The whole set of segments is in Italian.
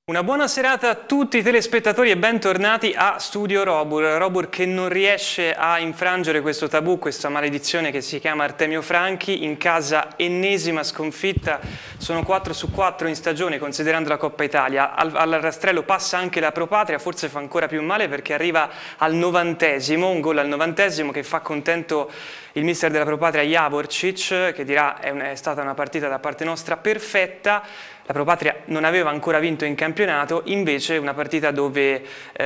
Una buona serata a tutti i telespettatori e bentornati a Studio Robur. Robur che non riesce a infrangere questo tabù, questa maledizione che si chiama Artemio Franchi. In casa ennesima sconfitta, sono 4-4 in stagione considerando la Coppa Italia. Al rastrello passa anche la Pro Patria, forse fa ancora più male perché arriva al 90°, un gol al 90° che fa contento il mister della Pro Patria Javorčić, che dirà è stata una partita da parte nostra perfetta. La Pro Patria non aveva ancora vinto in campionato, invece una partita dove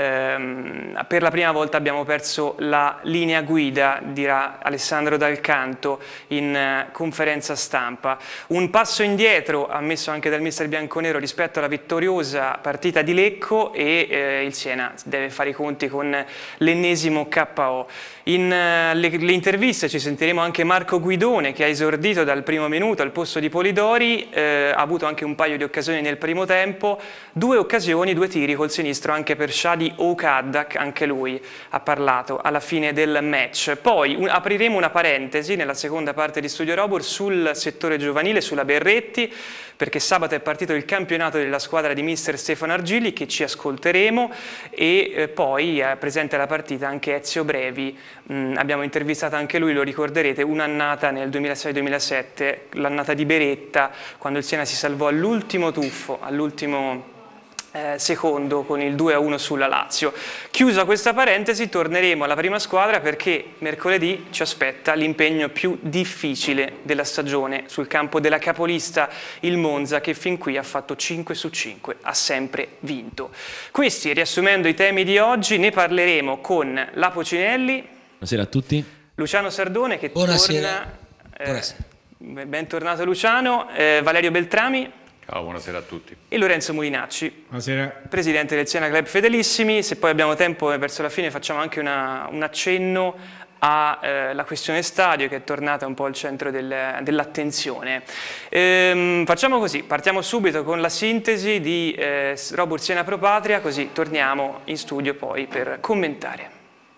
per la prima volta abbiamo perso la linea guida, dirà Alessandro Dal Canto in conferenza stampa. Un passo indietro ammesso anche dal mister bianconero rispetto alla vittoriosa partita di Lecco e il Siena deve fare i conti con l'ennesimo KO. In le interviste ci sentiremo anche Marco Guidone che ha esordito dal primo minuto al posto di Polidori, ha avuto anche un paio di occasioni nel primo tempo, due tiri col sinistro anche per Shadi Oukadak, anche lui ha parlato alla fine del match. Poi apriremo una parentesi nella seconda parte di Studio Robur sul settore giovanile, sulla Berretti, perché sabato è partito il campionato della squadra di mister Stefano Argilli che ci ascolteremo e poi è presente alla partita anche Ezio Brevi. Abbiamo intervistato anche lui, lo ricorderete, un'annata nel 2006-2007, l'annata di Beretta, quando il Siena si salvò all'ultimo tuffo, all'ultimo secondo con il 2-1 sulla Lazio. Chiusa questa parentesi, torneremo alla prima squadra perché mercoledì ci aspetta l'impegno più difficile della stagione sul campo della capolista, il Monza, che fin qui ha fatto 5/5, ha sempre vinto. Questi, riassumendo i temi di oggi, ne parleremo con Lapo Cinelli. Buonasera a tutti. Luciano Sardone che Buonasera. torna. Bentornato Luciano. Valerio Beltrami. Ciao, buonasera a tutti. E Lorenzo Mulinacci, Buonasera. presidente del Siena Club Fedelissimi. Se poi abbiamo tempo verso la fine facciamo anche un accenno alla questione stadio che è tornata un po' al centro dell'attenzione. Facciamo così, partiamo subito con la sintesi di Robur Siena Pro Patria, così torniamo in studio poi per commentare.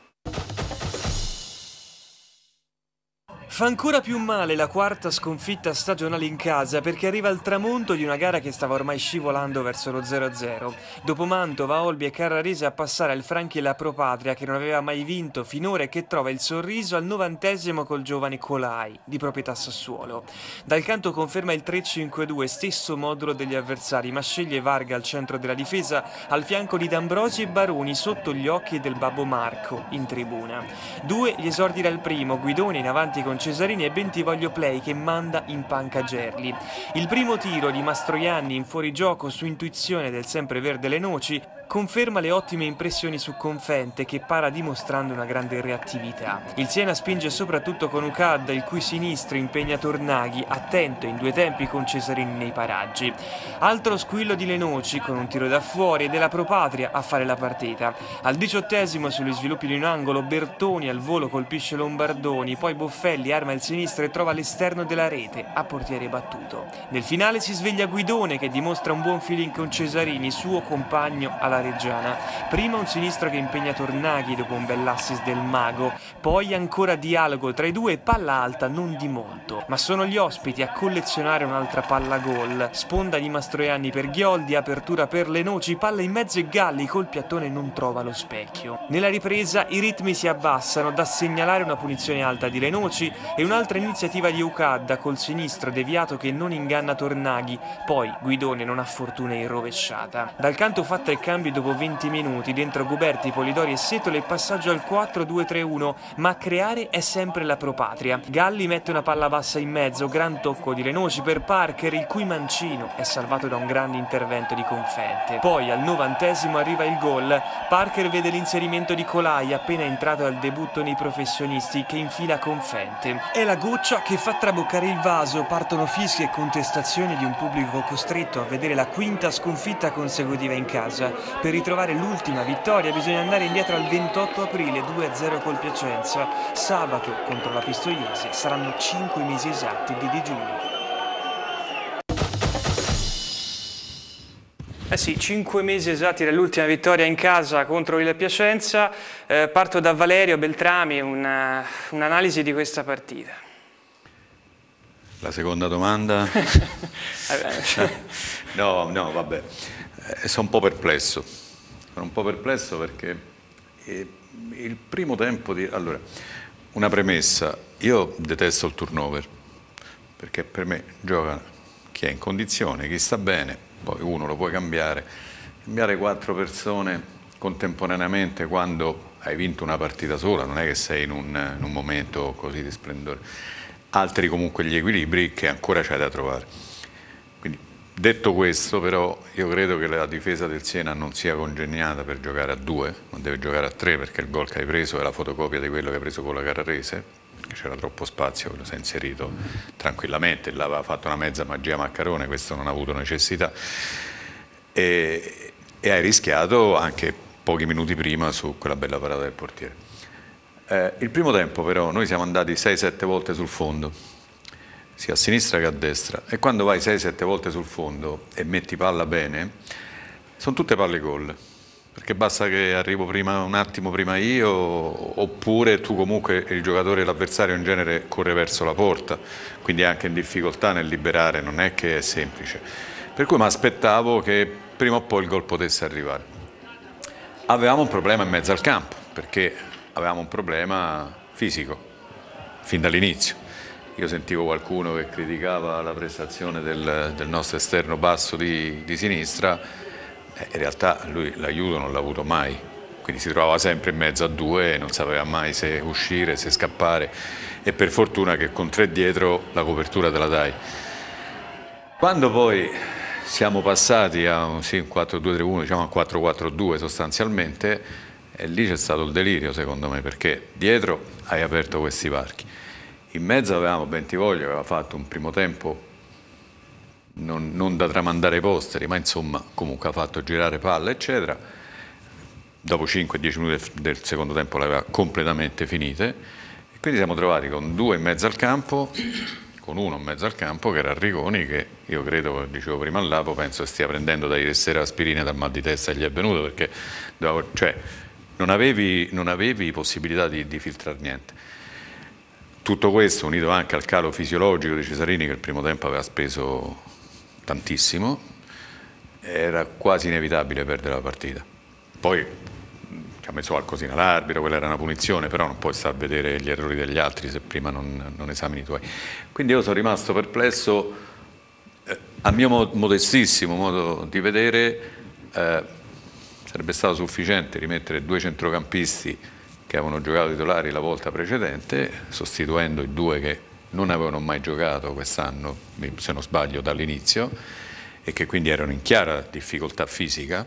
Fa ancora più male la quarta sconfitta stagionale in casa perché arriva al tramonto di una gara che stava ormai scivolando verso lo 0-0. Dopo Mantova, Olbia e Carrarese a passare al Franchi e la Pro Patria che non aveva mai vinto finora e che trova il sorriso al 90° col giovane Colai, di proprietà Sassuolo. Dal Canto conferma il 3-5-2, stesso modulo degli avversari, ma sceglie Varga al centro della difesa al fianco di D'Ambrosi e Baroni sotto gli occhi del babbo Marco in tribuna. 2 gli esordi dal primo, Guidone in avanti con Cesarini e Bentivoglio Play che manda in panca Gerli. Il primo tiro di Mastroianni in fuorigioco su intuizione del sempreverde Lenoci conferma le ottime impressioni su Confente che para dimostrando una grande reattività. Il Siena spinge soprattutto con Ucad, il cui sinistro impegna Tornaghi, attento in due tempi con Cesarini nei paraggi. Altro squillo di Lenoci con un tiro da fuori e della Pro Patria a fare la partita. Al 18° sugli sviluppi di un angolo Bertoni al volo colpisce Lombardoni, poi Boffelli arma il sinistro e trova l'esterno della rete a portiere battuto. Nel finale si sveglia Guidone che dimostra un buon feeling con Cesarini, suo compagno alla Reggiana. Prima un sinistro che impegna Tornaghi dopo un bell'assist del Mago, poi ancora dialogo tra i due e palla alta non di molto. Ma sono gli ospiti a collezionare un'altra palla gol. Sponda di Mastroianni per Ghioldi, apertura per Lenoci, palla in mezzo e Galli col piattone non trova lo specchio. Nella ripresa i ritmi si abbassano, da segnalare una punizione alta di Lenoci e un'altra iniziativa di Ucadda col sinistro deviato che non inganna Tornaghi, poi Guidone non ha fortuna in rovesciata. Dal Canto fa 3 cambi dopo 20 minuti, dentro Guberti, Polidori e Setole e passaggio al 4-2-3-1, ma a creare è sempre la Pro Patria. Galli mette una palla bassa in mezzo, gran tocco di Lenoci per Parker, il cui mancino è salvato da un grande intervento di Confente. Poi al 90° arriva il gol, Parker vede l'inserimento di Colai appena entrato al debutto nei professionisti che infila Confente. È la goccia che fa traboccare il vaso, partono fischi e contestazioni di un pubblico costretto a vedere la quinta sconfitta consecutiva in casa. Per ritrovare l'ultima vittoria bisogna andare indietro al 28 aprile 2-0 col Piacenza. Sabato contro la Pistoiese saranno 5 mesi esatti di digiuno. Eh sì, 5 mesi esatti dall'ultima vittoria in casa contro il Piacenza. Parto da Valerio Beltrami, un'analisi di questa partita. La seconda domanda? No, vabbè, sono un po' perplesso. Sono un po' perplesso perché il primo tempo di... Allora, una premessa, io detesto il turnover, perché per me gioca chi è in condizione, chi sta bene, poi uno lo puoi cambiare. Cambiare 4 persone contemporaneamente quando hai vinto una partita sola, non è che sei in un momento così di splendore. Altri comunque gli equilibri che ancora c'hai da trovare. Quindi, detto questo, però, io credo che la difesa del Siena non sia congegnata per giocare a 2, non deve giocare a 3 perché il gol che hai preso è la fotocopia di quello che hai preso con la Carrarese, c'era troppo spazio, quello si è inserito tranquillamente, là aveva fatto una mezza magia Maccarone, questo non ha avuto necessità. E hai rischiato anche pochi minuti prima su quella bella parata del portiere. Il primo tempo però noi siamo andati 6-7 volte sul fondo, sia a sinistra che a destra, e quando vai 6-7 volte sul fondo e metti palla bene, sono tutte palle gol, perché basta che arrivo prima, un attimo prima io, oppure tu comunque il giocatore, l'avversario in genere corre verso la porta, quindi è anche in difficoltà nel liberare, non è che è semplice. Per cui mi aspettavo che prima o poi il gol potesse arrivare. Avevamo un problema in mezzo al campo, perché avevamo un problema fisico, fin dall'inizio. Io sentivo qualcuno che criticava la prestazione del nostro esterno basso di sinistra, in realtà lui l'aiuto non l'ha avuto mai, quindi si trovava sempre in mezzo a 2 e non sapeva mai se uscire, se scappare, e per fortuna che con 3 dietro la copertura te la dai. Quando poi siamo passati a un 4-2-3-1, diciamo a 4-4-2 sostanzialmente, e lì c'è stato il delirio secondo me, perché dietro hai aperto questi varchi. In mezzo avevamo Bentivoglio che aveva fatto un primo tempo non da tramandare ai posteri, ma insomma comunque ha fatto girare palle eccetera. Dopo 5-10 minuti del secondo tempo l'aveva completamente finite, e quindi siamo trovati con 2 in mezzo al campo, con uno in mezzo al campo che era Arrigoni, che io credo, dicevo prima al Lapo, penso stia prendendo da ieri sera aspirine dal mal di testa che gli è venuto, perché non avevi possibilità di filtrare niente. Tutto questo unito anche al calo fisiologico di Cesarini, che il primo tempo aveva speso tantissimo, era quasi inevitabile perdere la partita. Poi ci ha messo qualcosina l'arbitro, quella era una punizione, però non puoi stare a vedere gli errori degli altri se prima non esamini i tuoi. Quindi io sono rimasto perplesso, a mio modestissimo modo di vedere. Sarebbe stato sufficiente rimettere 2 centrocampisti che avevano giocato titolari la volta precedente, sostituendo i 2 che non avevano mai giocato quest'anno, se non sbaglio, dall'inizio, e che quindi erano in chiara difficoltà fisica.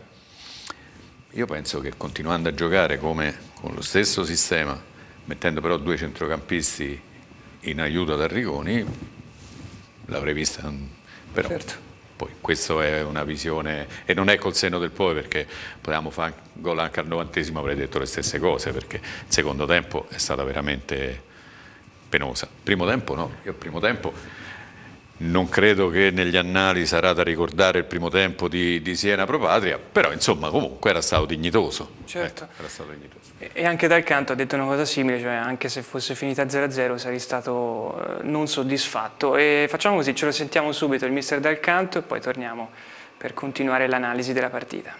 Io penso che continuando a giocare come con lo stesso sistema, mettendo però 2 centrocampisti in aiuto ad Arrigoni, l'avrei vista, però... Certo. Poi questa è una visione, e non è col senno del poi, perché potevamo fare gol anche al 90esimo, avrei detto le stesse cose, perché il secondo tempo è stata veramente penosa. Primo tempo no, io il primo tempo non credo che negli annali sarà da ricordare il primo tempo di Siena Pro Patria, però insomma comunque era stato dignitoso. Certo. Era stato dignitoso. E anche dal canto ha detto una cosa simile, cioè anche se fosse finita 0-0 sarei stato non soddisfatto. E facciamo così, ce lo sentiamo subito il mister Dal Canto e poi torniamo per continuare l'analisi della partita.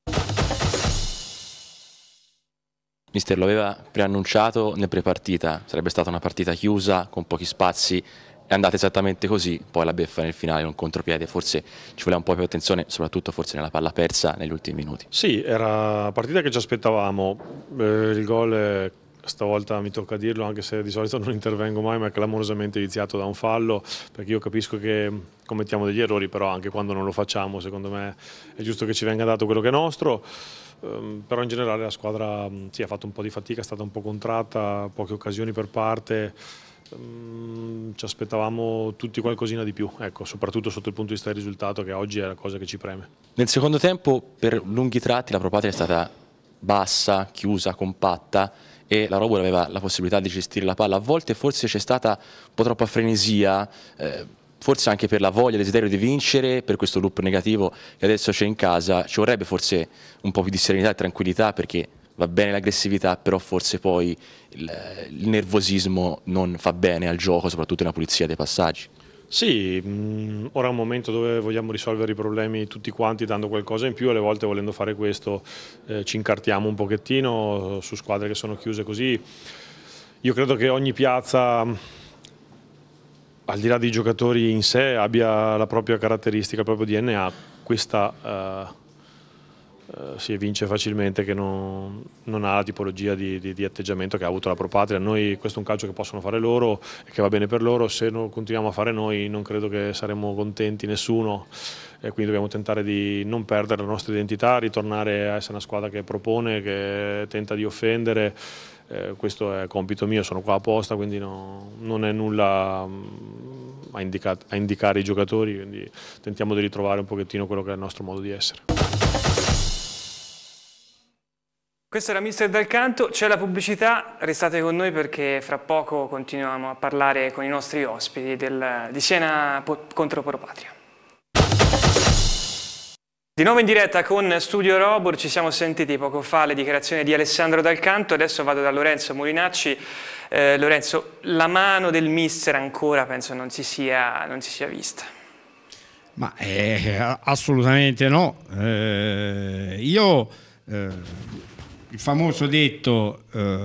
Mister, lo aveva preannunciato nel prepartita, sarebbe stata una partita chiusa con pochi spazi, è andata esattamente così, poi la beffa nel finale, un contropiede, forse ci voleva un po' più attenzione, soprattutto forse nella palla persa negli ultimi minuti. Sì, era una partita che ci aspettavamo, il gol stavolta mi tocca dirlo, anche se di solito non intervengo mai, ma è clamorosamente iniziato da un fallo, perché io capisco che commettiamo degli errori, però anche quando non lo facciamo secondo me è giusto che ci venga dato quello che è nostro. Però in generale la squadra sì, ha fatto un po' di fatica, è stata un po' contratta, poche occasioni per parte. Ci aspettavamo tutti qualcosina di più, ecco, soprattutto sotto il punto di vista del risultato, che oggi è la cosa che ci preme. Nel secondo tempo per lunghi tratti la Pro Patria è stata bassa, chiusa, compatta, e la Robur aveva la possibilità di gestire la palla. A volte forse c'è stata un po' troppa frenesia, forse anche per la voglia, il desiderio di vincere, per questo loop negativo che adesso c'è in casa. Ci vorrebbe forse un po' più di serenità e tranquillità, perché va bene l'aggressività, però forse poi il nervosismo non fa bene al gioco, soprattutto nella pulizia dei passaggi. Sì, ora è un momento dove vogliamo risolvere i problemi tutti quanti dando qualcosa in più, alle volte volendo fare questo ci incartiamo un pochettino su squadre che sono chiuse così. Io credo che ogni piazza, al di là dei giocatori in sé, abbia la propria caratteristica, il proprio DNA. Questa si evince facilmente che non ha la tipologia di atteggiamento che ha avuto la Pro Patria. Noi, questo è un calcio che possono fare loro e che va bene per loro. Se non continuiamo a fare noi non credo che saremo contenti nessuno, e quindi dobbiamo tentare di non perdere la nostra identità, ritornare a essere una squadra che propone, che tenta di offendere. Questo è compito mio, sono qua apposta, quindi non è nulla a indicare i giocatori, quindi tentiamo di ritrovare un pochettino quello che è il nostro modo di essere. Questo era Mister Dal Canto, c'è la pubblicità, restate con noi perché fra poco continuiamo a parlare con i nostri ospiti di Siena contro Pro Patria. Di nuovo in diretta con Studio Robur, ci siamo sentiti poco fa le dichiarazioni di Alessandro Dal Canto, adesso vado da Lorenzo Mulinacci. Lorenzo, la mano del mister ancora penso non si sia vista. Ma assolutamente no. Il famoso detto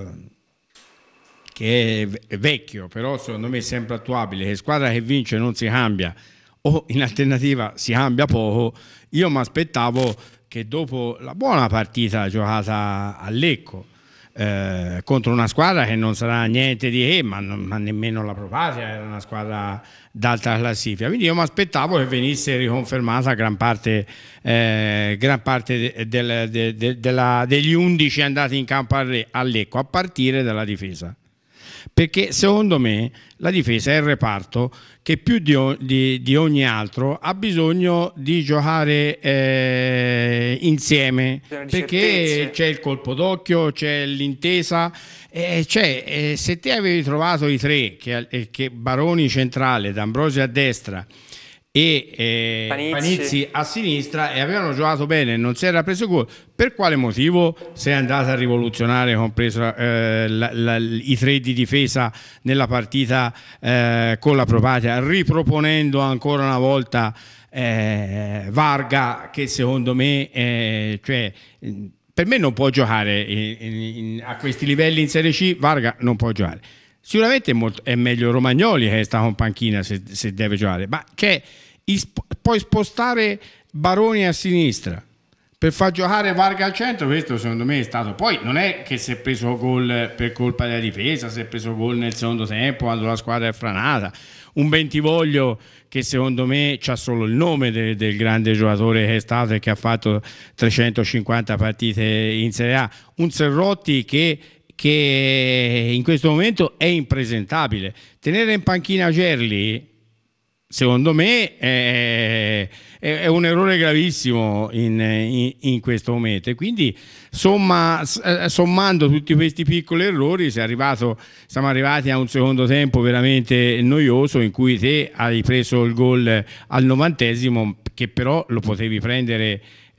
che è vecchio, però secondo me è sempre attuabile, che squadra che vince non si cambia, o in alternativa si cambia poco. Io mi aspettavo che dopo la buona partita giocata a Lecco, contro una squadra che non sarà niente di che, ma nemmeno la Pro Patria era una squadra d'alta classifica, quindi io mi aspettavo che venisse riconfermata gran parte degli 11 andati in campo a Lecco, a partire dalla difesa, perché secondo me la difesa è il reparto che più di ogni altro ha bisogno di giocare insieme, perché c'è il colpo d'occhio, c'è l'intesa, se te avevi trovato i tre, che Baroni centrale, D'Ambrosio a destra e Panizzi a sinistra, e avevano giocato bene, non si era preso gol, per quale motivo sei andato a rivoluzionare, compreso i tre di difesa nella partita con la Pro Patria, riproponendo ancora una volta Varga, che secondo me per me non può giocare a questi livelli in Serie C. Varga non può giocare. Sicuramente è meglio Romagnoli, che sta con panchina, se deve giocare, ma puoi spostare Baroni a sinistra per far giocare Varga al centro. Questo secondo me è stato, poi non è che si è preso gol per colpa della difesa, si è preso gol nel secondo tempo quando la squadra è franata. Un Bentivoglio che secondo me c'ha solo il nome del grande giocatore che è stato e che ha fatto 350 partite in Serie A. Un Serrotti che in questo momento è impresentabile. Tenere in panchina Gerli secondo me è un errore gravissimo in questo momento, e quindi sommando tutti questi piccoli errori siamo arrivati a un secondo tempo veramente noioso, in cui te hai preso il gol al 90°, che però lo potevi prendere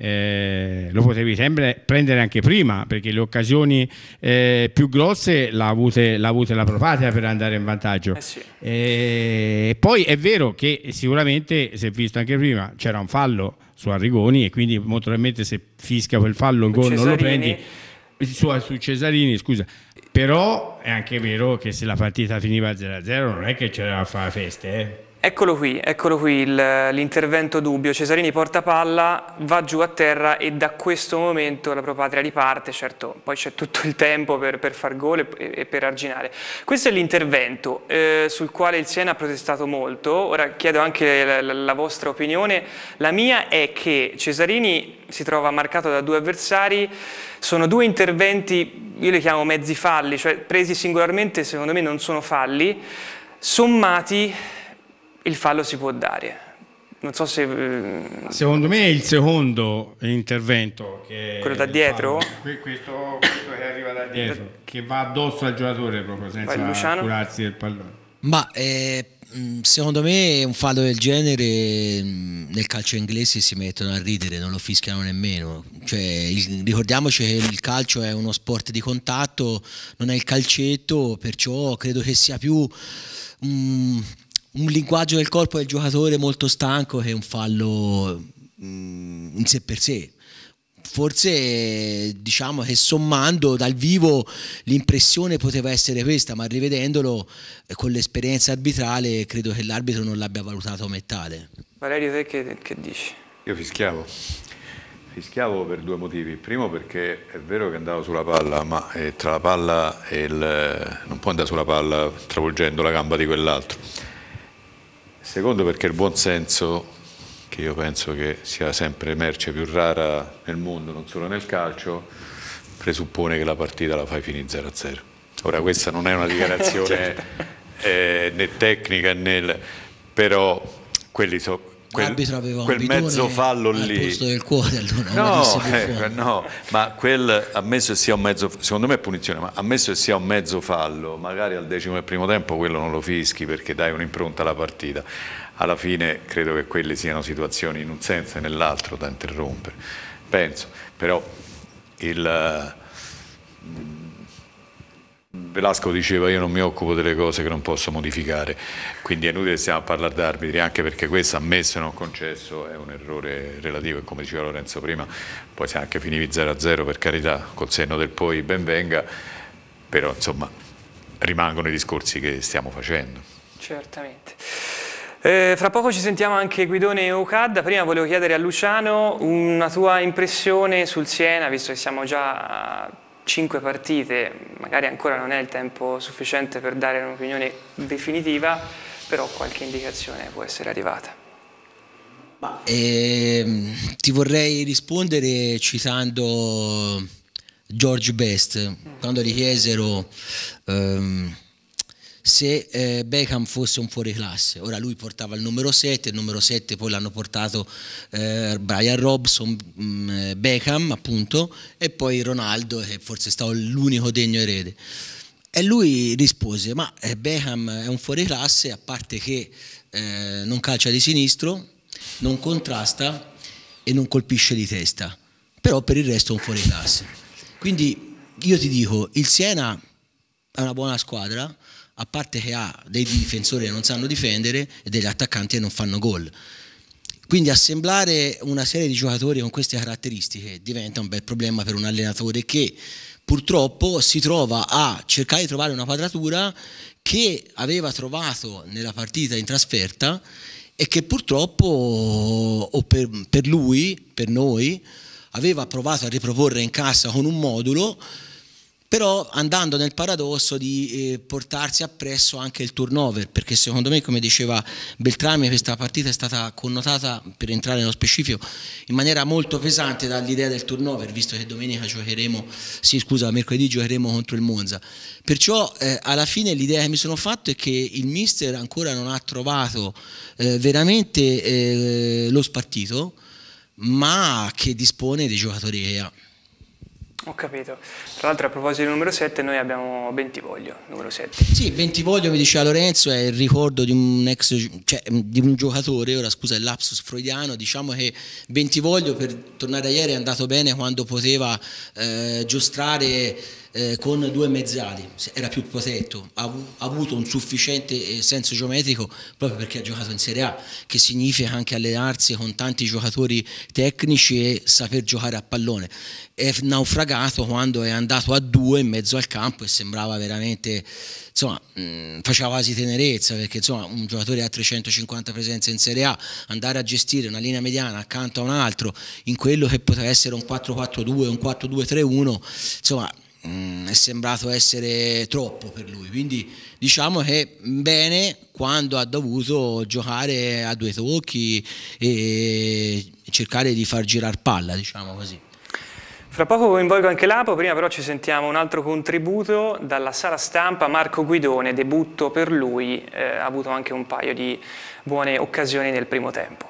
anche prima, perché le occasioni più grosse l'ha avute la Pro Patria per andare in vantaggio. Sì. Poi è vero che sicuramente, si è visto anche prima, c'era un fallo su Arrigoni, e quindi molto probabilmente se fischia quel fallo il gol non lo prendi su Cesarini, scusa. Però è anche vero che se la partita finiva 0-0 non è che c'era a fare feste, Eccolo qui l'intervento dubbio. Cesarini porta palla, va giù a terra, e da questo momento la Pro Patria riparte. Certo, poi c'è tutto il tempo per far gol e per arginare. Questo è l'intervento sul quale il Siena ha protestato molto. Ora chiedo anche la vostra opinione. La mia è che Cesarini si trova marcato da due avversari. Sono due interventi, io li chiamo mezzi falli, cioè presi singolarmente secondo me non sono falli, sommati il fallo si può dare. Non so se... Secondo me è il secondo intervento, che quello da dietro? Questo che arriva da dietro, che va addosso al giocatore proprio senza curarsi del pallone. Ma secondo me un fallo del genere nel calcio inglese si mettono a ridere, non lo fischiano nemmeno. Ricordiamoci che il calcio è uno sport di contatto, non è il calcetto, perciò credo che sia più un linguaggio del corpo del giocatore molto stanco che è un fallo in sé per sé. Forse diciamo che sommando dal vivo l'impressione poteva essere questa, ma rivedendolo con l'esperienza arbitrale credo che l'arbitro non l'abbia valutato come tale. Valerio, te che dici? Io fischiavo per due motivi. Primo perché è vero che andavo sulla palla, ma tra la palla e non può andare sulla palla travolgendo la gamba di quell'altro. Secondo perché il buon senso, che io penso che sia sempre merce più rara nel mondo, non solo nel calcio, presuppone che la partita la fai finire 0-0. Ora questa non è una dichiarazione né tecnica né... però quelli sono... Quel mezzo fallo lì, posto del cuore, allora, no, ma quel, ammesso che sia un mezzo, secondo me è punizione, ma ammesso che sia un mezzo fallo, magari al decimo del primo tempo quello non lo fischi perché dai un'impronta alla partita. Alla fine credo che quelle siano situazioni in un senso e nell'altro da interrompere, penso, però Velasco diceva io non mi occupo delle cose che non posso modificare, quindi è inutile che stiamo a parlare d'arbitri, anche perché questo ammesso e non concesso è un errore relativo e come diceva Lorenzo prima, poi se anche finivi 0-0 per carità, col senno del poi ben venga, però insomma rimangono i discorsi che stiamo facendo. Certamente. Fra poco ci sentiamo anche Guidone e Ocadda. Prima volevo chiedere a Luciano una tua impressione sul Siena, visto che siamo già a 5 partite, magari ancora non è il tempo sufficiente per dare un'opinione definitiva, però qualche indicazione può essere arrivata. Ti vorrei rispondere citando George Best, quando gli chiesero se Beckham fosse un fuoriclasse. Ora lui portava il numero 7 poi l'hanno portato Brian Robson, Beckham appunto, e poi Ronaldo, che forse è stato l'unico degno erede. E lui rispose, ma Beckham è un fuoriclasse, a parte che non calcia di sinistro, non contrasta e non colpisce di testa, però per il resto è un fuoriclasse. Quindi io ti dico, il Siena è una buona squadra, a parte che ha dei difensori che non sanno difendere e degli attaccanti che non fanno gol. Quindi assemblare una serie di giocatori con queste caratteristiche diventa un bel problema per un allenatore che purtroppo si trova a cercare di trovare una quadratura che aveva trovato nella partita in trasferta e che purtroppo, o per lui, per noi, aveva provato a riproporre in casa con un modulo, però andando nel paradosso di portarsi appresso anche il turnover, perché secondo me, come diceva Beltrami, questa partita è stata connotata, per entrare nello specifico, in maniera molto pesante dall'idea del turnover, visto che domenica mercoledì giocheremo contro il Monza. Perciò alla fine l'idea che mi sono fatto è che il mister ancora non ha trovato veramente lo spartito, ma che dispone dei giocatori che ha. Ho capito. Tra l'altro a proposito del numero 7 noi abbiamo Bentivoglio, numero 7. Sì, Bentivoglio, mi diceva Lorenzo, è il ricordo di di un giocatore, ora scusa il lapsus freudiano, diciamo che Bentivoglio, per tornare a ieri, è andato bene quando poteva giostrare con due mezzali, era più protetto, ha avuto un sufficiente senso geometrico proprio perché ha giocato in Serie A, che significa anche allenarsi con tanti giocatori tecnici e saper giocare a pallone. È naufragato quando è andato a due in mezzo al campo e sembrava veramente, insomma, faceva quasi tenerezza, perché insomma un giocatore ha 350 presenze in Serie A, andare a gestire una linea mediana accanto a un altro in quello che poteva essere un 4-4-2, un 4-2-3-1, insomma è sembrato essere troppo per lui, quindi diciamo che bene quando ha dovuto giocare a due tocchi e cercare di far girare palla, diciamo così. Fra poco coinvolgo anche Lapo, prima però ci sentiamo un altro contributo dalla sala stampa. Marco Guidone, debutto per lui, ha avuto anche un paio di buone occasioni nel primo tempo.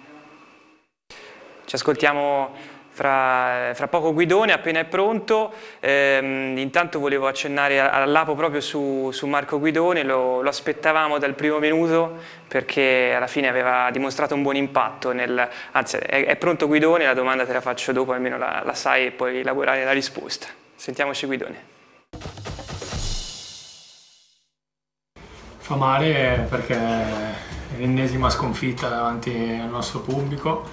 Ci ascoltiamo fra poco Guidone, appena è pronto. Intanto volevo accennare al Lapo proprio su Marco Guidone, lo aspettavamo dal primo minuto perché alla fine aveva dimostrato un buon impatto. Anzi, è pronto Guidone, la domanda te la faccio dopo, almeno la sai e puoi elaborare la risposta. Sentiamoci Guidone. Fa male perché è l'ennesima sconfitta davanti al nostro pubblico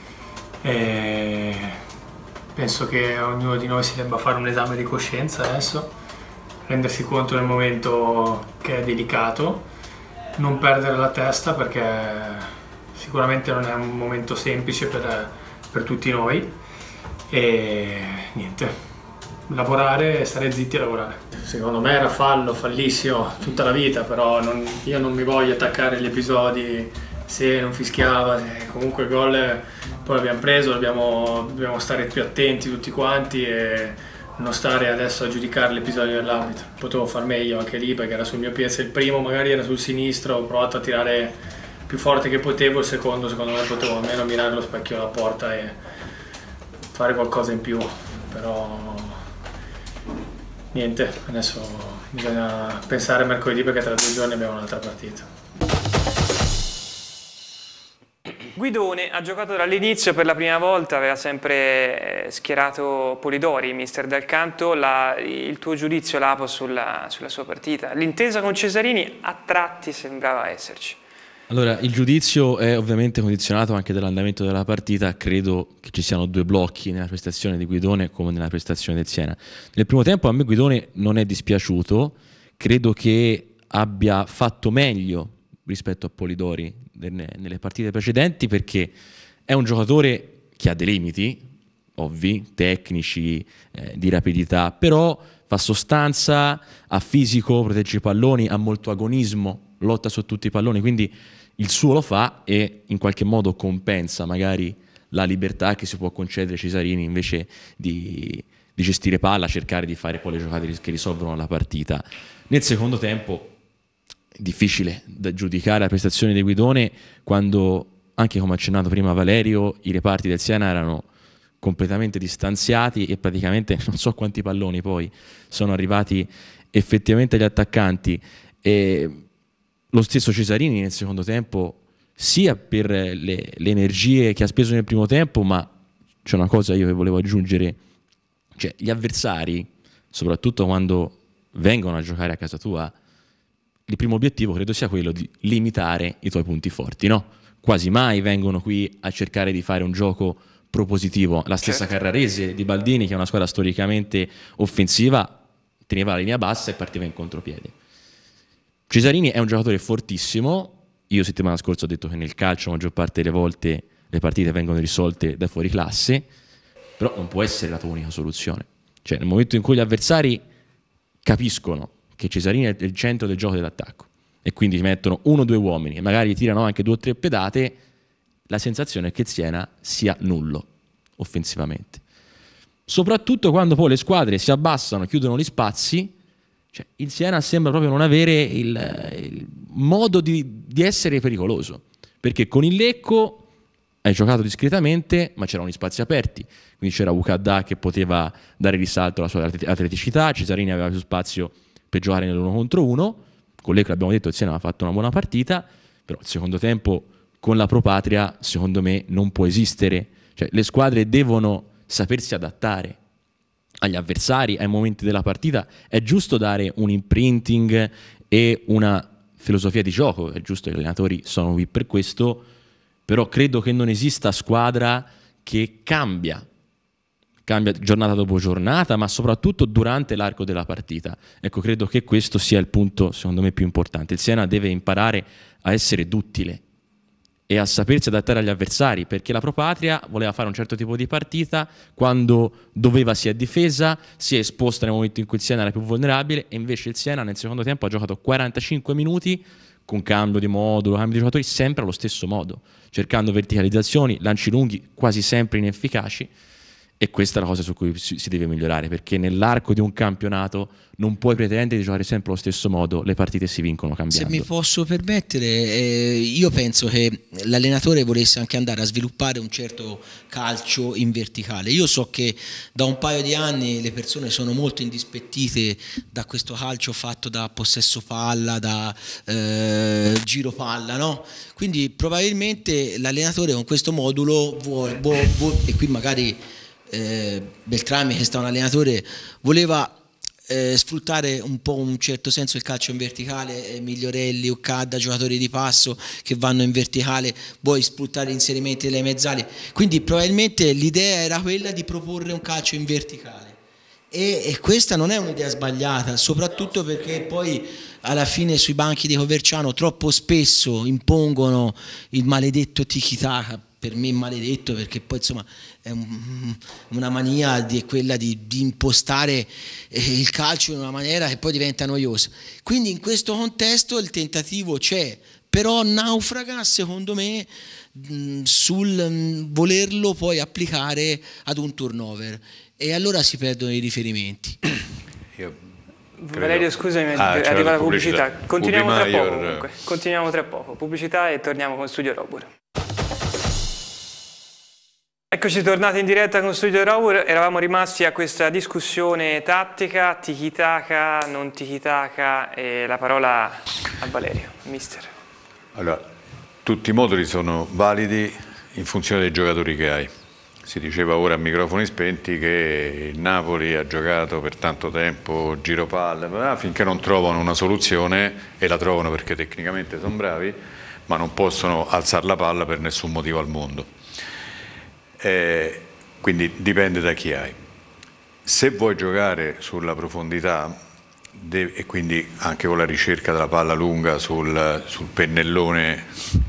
e penso che ognuno di noi si debba fare un esame di coscienza adesso, rendersi conto del momento che è delicato, non perdere la testa perché sicuramente non è un momento semplice per tutti noi e niente, lavorare, stare zitti e lavorare. Secondo me era fallo, fallissimo tutta la vita, però io non mi voglio attaccare agli episodi, se non fischiava, comunque il gol poi l'abbiamo preso, dobbiamo stare più attenti tutti quanti e non stare adesso a giudicare l'episodio dell'arbitro. Potevo far meglio anche lì perché era sul mio piede, se il primo magari era sul sinistro, ho provato a tirare più forte che potevo, il secondo secondo me potevo almeno mirare allo specchio della porta e fare qualcosa in più, però niente, adesso bisogna pensare a mercoledì perché tra 2 giorni abbiamo un'altra partita. Guidone ha giocato dall'inizio per la prima volta, aveva sempre schierato Polidori, mister Dal Canto. Il tuo giudizio, Lapo, sulla sua partita? L'intesa con Cesarini a tratti sembrava esserci. Allora, il giudizio è ovviamente condizionato anche dall'andamento della partita. Credo che ci siano 2 blocchi nella prestazione di Guidone come nella prestazione del Siena. Nel primo tempo a me Guidone non è dispiaciuto, credo che abbia fatto meglio rispetto a Polidori nelle partite precedenti perché è un giocatore che ha dei limiti ovvi, tecnici, di rapidità, però fa sostanza, ha fisico, protegge i palloni, ha molto agonismo, lotta su tutti i palloni, quindi il suo lo fa e in qualche modo compensa magari la libertà che si può concedere Cesarini invece di gestire palla, cercare di fare poi le giocate che risolvono la partita. Nel secondo tempo difficile da giudicare la prestazione di Guidone quando, anche come accennato prima Valerio, i reparti del Siena erano completamente distanziati e praticamente non so quanti palloni poi sono arrivati effettivamente agli attaccanti. E lo stesso Cesarini nel secondo tempo, sia per le energie che ha speso nel primo tempo, ma c'è una cosa io che volevo aggiungere, cioè gli avversari, soprattutto quando vengono a giocare a casa tua, il primo obiettivo credo sia quello di limitare i tuoi punti forti, no? Quasi mai vengono qui a cercare di fare un gioco propositivo. La stessa Carrarese di Baldini, che è una squadra storicamente offensiva, teneva la linea bassa e partiva in contropiede. Cesarini è un giocatore fortissimo. Io settimana scorsa ho detto che nel calcio la maggior parte delle volte le partite vengono risolte da fuori classe, però non può essere la tua unica soluzione. Cioè nel momento in cui gli avversari capiscono che Cesarini è il centro del gioco dell'attacco e quindi mettono 1 o 2 uomini e magari tirano anche 2 o 3 pedate, la sensazione è che Siena sia nullo offensivamente. Soprattutto quando poi le squadre si abbassano, chiudono gli spazi, cioè il Siena sembra proprio non avere il modo di essere pericoloso, perché con il Lecco hai giocato discretamente ma c'erano gli spazi aperti, quindi c'era Ukadda che poteva dare risalto alla sua atleticità, Cesarini aveva più spazio per giocare nell'1 contro 1, con Lecco l'abbiamo detto il Siena ha fatto una buona partita, però il secondo tempo con la Pro Patria secondo me non può esistere, cioè le squadre devono sapersi adattare agli avversari, ai momenti della partita. È giusto dare un imprinting e una filosofia di gioco, è giusto, gli allenatori sono qui per questo, però credo che non esista squadra che cambia giornata dopo giornata, ma soprattutto durante l'arco della partita. Ecco, credo che questo sia il punto secondo me più importante. Il Siena deve imparare a essere duttile e a sapersi adattare agli avversari, perché la Pro Patria voleva fare un certo tipo di partita, quando doveva si è difesa, si è esposta nel momento in cui il Siena era più vulnerabile, e invece il Siena nel secondo tempo ha giocato 45 minuti con cambio di modulo, cambio di giocatori, sempre allo stesso modo, cercando verticalizzazioni, lanci lunghi quasi sempre inefficaci. E questa è la cosa su cui si deve migliorare, perché nell'arco di un campionato non puoi pretendere di giocare sempre allo stesso modo, le partite si vincono cambiando. Se mi posso permettere, io penso che l'allenatore volesse anche andare a sviluppare un certo calcio in verticale. Io so che da un paio di anni le persone sono molto indispettite da questo calcio fatto da possesso palla, da giro palla, no? Quindi probabilmente l'allenatore con questo modulo vuole, e qui magari Beltrami, che sta un allenatore, voleva sfruttare un po' in un certo senso il calcio in verticale, Migliorelli, Uccadda, giocatori di passo che vanno in verticale, vuoi sfruttare gli inserimenti delle mezzali, quindi probabilmente l'idea era quella di proporre un calcio in verticale e questa non è un'idea sbagliata, soprattutto perché poi alla fine sui banchi di Coverciano troppo spesso impongono il maledetto tiki-taka, per me maledetto perché poi insomma è una mania quella di impostare il calcio in una maniera che poi diventa noiosa, quindi in questo contesto il tentativo c'è, però naufraga secondo me sul volerlo poi applicare ad un turnover e allora si perdono i riferimenti. Valerio, scusami, arriva la pubblicità. Continuiamo tra poco comunque. Continuiamo tra poco. Pubblicità e torniamo con Studio Robur. Eccoci tornati in diretta con Studio Robur. Eravamo rimasti a questa discussione tattica, tiki-taka, non tiki-taka, e la parola a Valerio, mister. Allora, tutti i moduli sono validi in funzione dei giocatori che hai. Si diceva ora a microfoni spenti che il Napoli ha giocato per tanto tempo giro palle, finché non trovano una soluzione, e la trovano perché tecnicamente sono bravi, ma non possono alzare la palla per nessun motivo al mondo. Quindi dipende da chi hai. Se vuoi giocare sulla profondità e quindi anche con la ricerca della palla lunga sul pennellone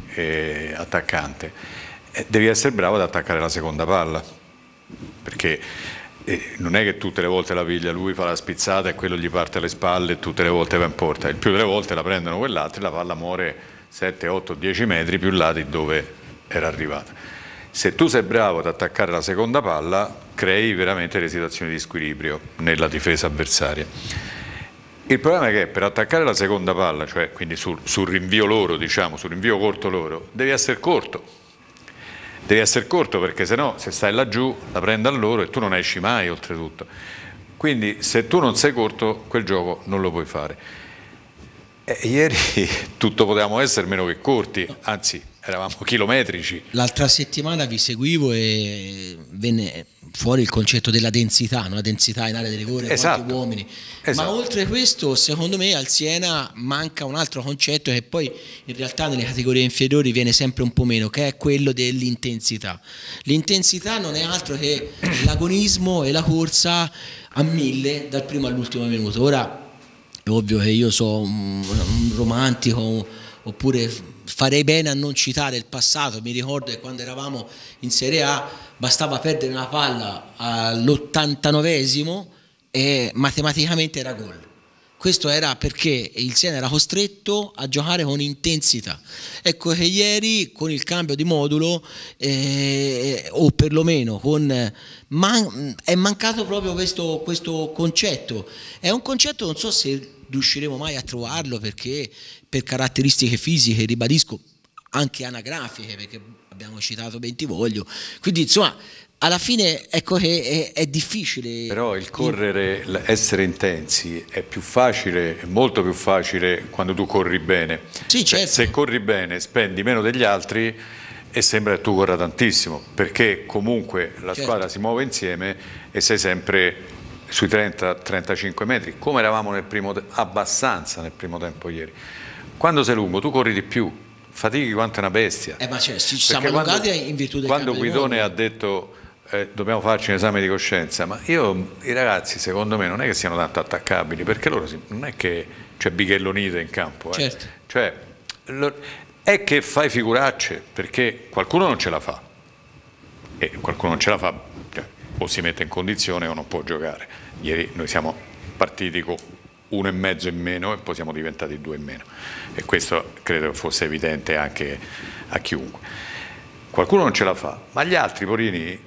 attaccante, devi essere bravo ad attaccare la seconda palla, perché non è che tutte le volte la piglia lui, fa la spizzata e quello gli parte alle spalle e tutte le volte va in porta, il più delle volte la prendono quell'altro e la palla muore 7, 8, 10 metri più là di dove era arrivata. Se tu sei bravo ad attaccare la seconda palla, crei veramente le situazioni di squilibrio nella difesa avversaria. Il problema è che per attaccare la seconda palla, cioè quindi sul rinvio loro, diciamo, sul rinvio corto loro, devi essere corto. Devi essere corto perché sennò se stai laggiù la prende a loro e tu non esci mai oltretutto. Quindi se tu non sei corto quel gioco non lo puoi fare. Ieri tutto potevamo essere meno che corti, anzi eravamo chilometrici. L'altra settimana vi seguivo e venne fuori il concetto della densità, no? La densità in area di rigore, esatto, quanti uomini. esatto. Ma oltre questo, secondo me al Siena manca un altro concetto che poi in realtà nelle categorie inferiori viene sempre un po' meno, che è quello dell'intensità. L'intensità non è altro che l'agonismo e la corsa a 1000 dal primo all'ultimo minuto. Ora è ovvio che io sono un romantico, oppure farei bene a non citare il passato. Mi ricordo che quando eravamo in Serie A bastava perdere una palla all'89esimo e matematicamente era gol. Questo era perché il Siena era costretto a giocare con intensità. Ecco che ieri con il cambio di modulo o perlomeno è mancato proprio questo concetto. È un concetto, non so se riusciremo mai a trovarlo, perché per caratteristiche fisiche, ribadisco, anche anagrafiche, perché abbiamo citato Bentivoglio, quindi insomma alla fine ecco che è difficile. Però il correre, essere intensi è più facile, è molto più facile quando tu corri bene. Sì, certo. Se corri bene spendi meno degli altri e sembra che tu corra tantissimo, perché comunque la squadra si muove insieme e sei sempre sui 30-35 metri, come eravamo abbastanza nel primo tempo ieri. Quando sei lungo tu corri di più, fatichi quanto una bestia. Ma ci siamo allungati in virtù del quando Guidone ha detto dobbiamo farci un esame di coscienza, ma i ragazzi secondo me non è che siano tanto attaccabili, perché loro non è che c'è Bighellonite in campo, certo. Cioè, è che fai figuracce perché qualcuno non ce la fa e qualcuno non ce la fa, cioè, o si mette in condizione o non può giocare. Ieri noi siamo partiti con 1,5 in meno e poi siamo diventati 2 in meno, e questo credo fosse evidente anche a chiunque. Qualcuno non ce la fa, ma gli altri porini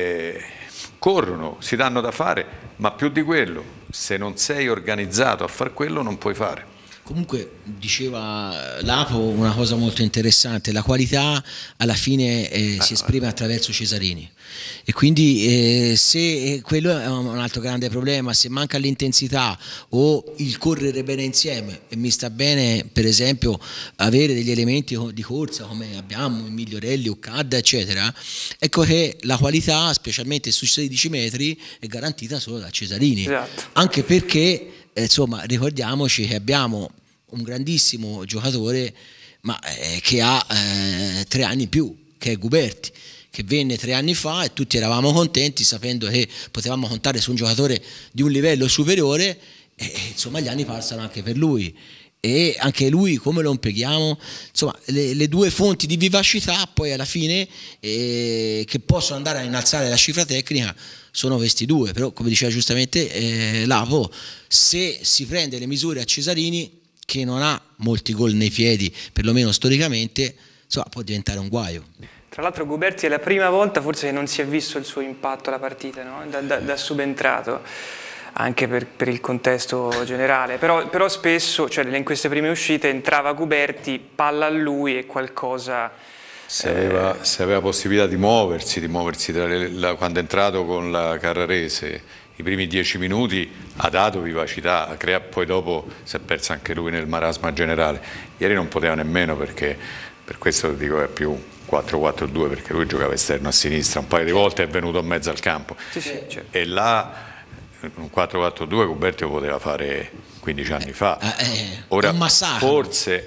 corrono, si danno da fare, ma più di quello, se non sei organizzato a far quello non puoi fare. Comunque diceva Lapo una cosa molto interessante, la qualità alla fine si esprime attraverso Cesarini e quindi se quello è un altro grande problema, se manca l'intensità o il correre bene insieme, e mi sta bene per esempio avere degli elementi di corsa come abbiamo Migliorelli, Uccadda eccetera, ecco che la qualità specialmente su 16 metri è garantita solo da Cesarini, esatto. Anche perché insomma ricordiamoci che abbiamo un grandissimo giocatore ma che ha 3 anni in più, che è Guberti, che venne 3 anni fa e tutti eravamo contenti sapendo che potevamo contare su un giocatore di un livello superiore e insomma gli anni passano anche per lui e anche lui come lo impieghiamo, insomma le due fonti di vivacità poi alla fine che possono andare a innalzare la cifra tecnica sono questi due, però come diceva giustamente Lapo, se si prende le misure a Cesarini che non ha molti gol nei piedi, perlomeno storicamente, insomma, può diventare un guaio. Tra l'altro Guberti è la prima volta forse che non si è visto il suo impatto alla partita, no? da subentrato, anche per il contesto generale, però spesso, cioè in queste prime uscite entrava Guberti, palla a lui e qualcosa... Se aveva possibilità di muoversi quando è entrato con la Carrarese, i primi 10 minuti ha dato vivacità, poi dopo si è perso anche lui nel marasma generale. Ieri non poteva nemmeno perché, per questo dico è più 4-4-2, perché lui giocava esterno a sinistra, un paio di volte è venuto in mezzo al campo. Sì, certo. E là un 4-4-2 Guberti lo poteva fare 15 anni fa. Ora forse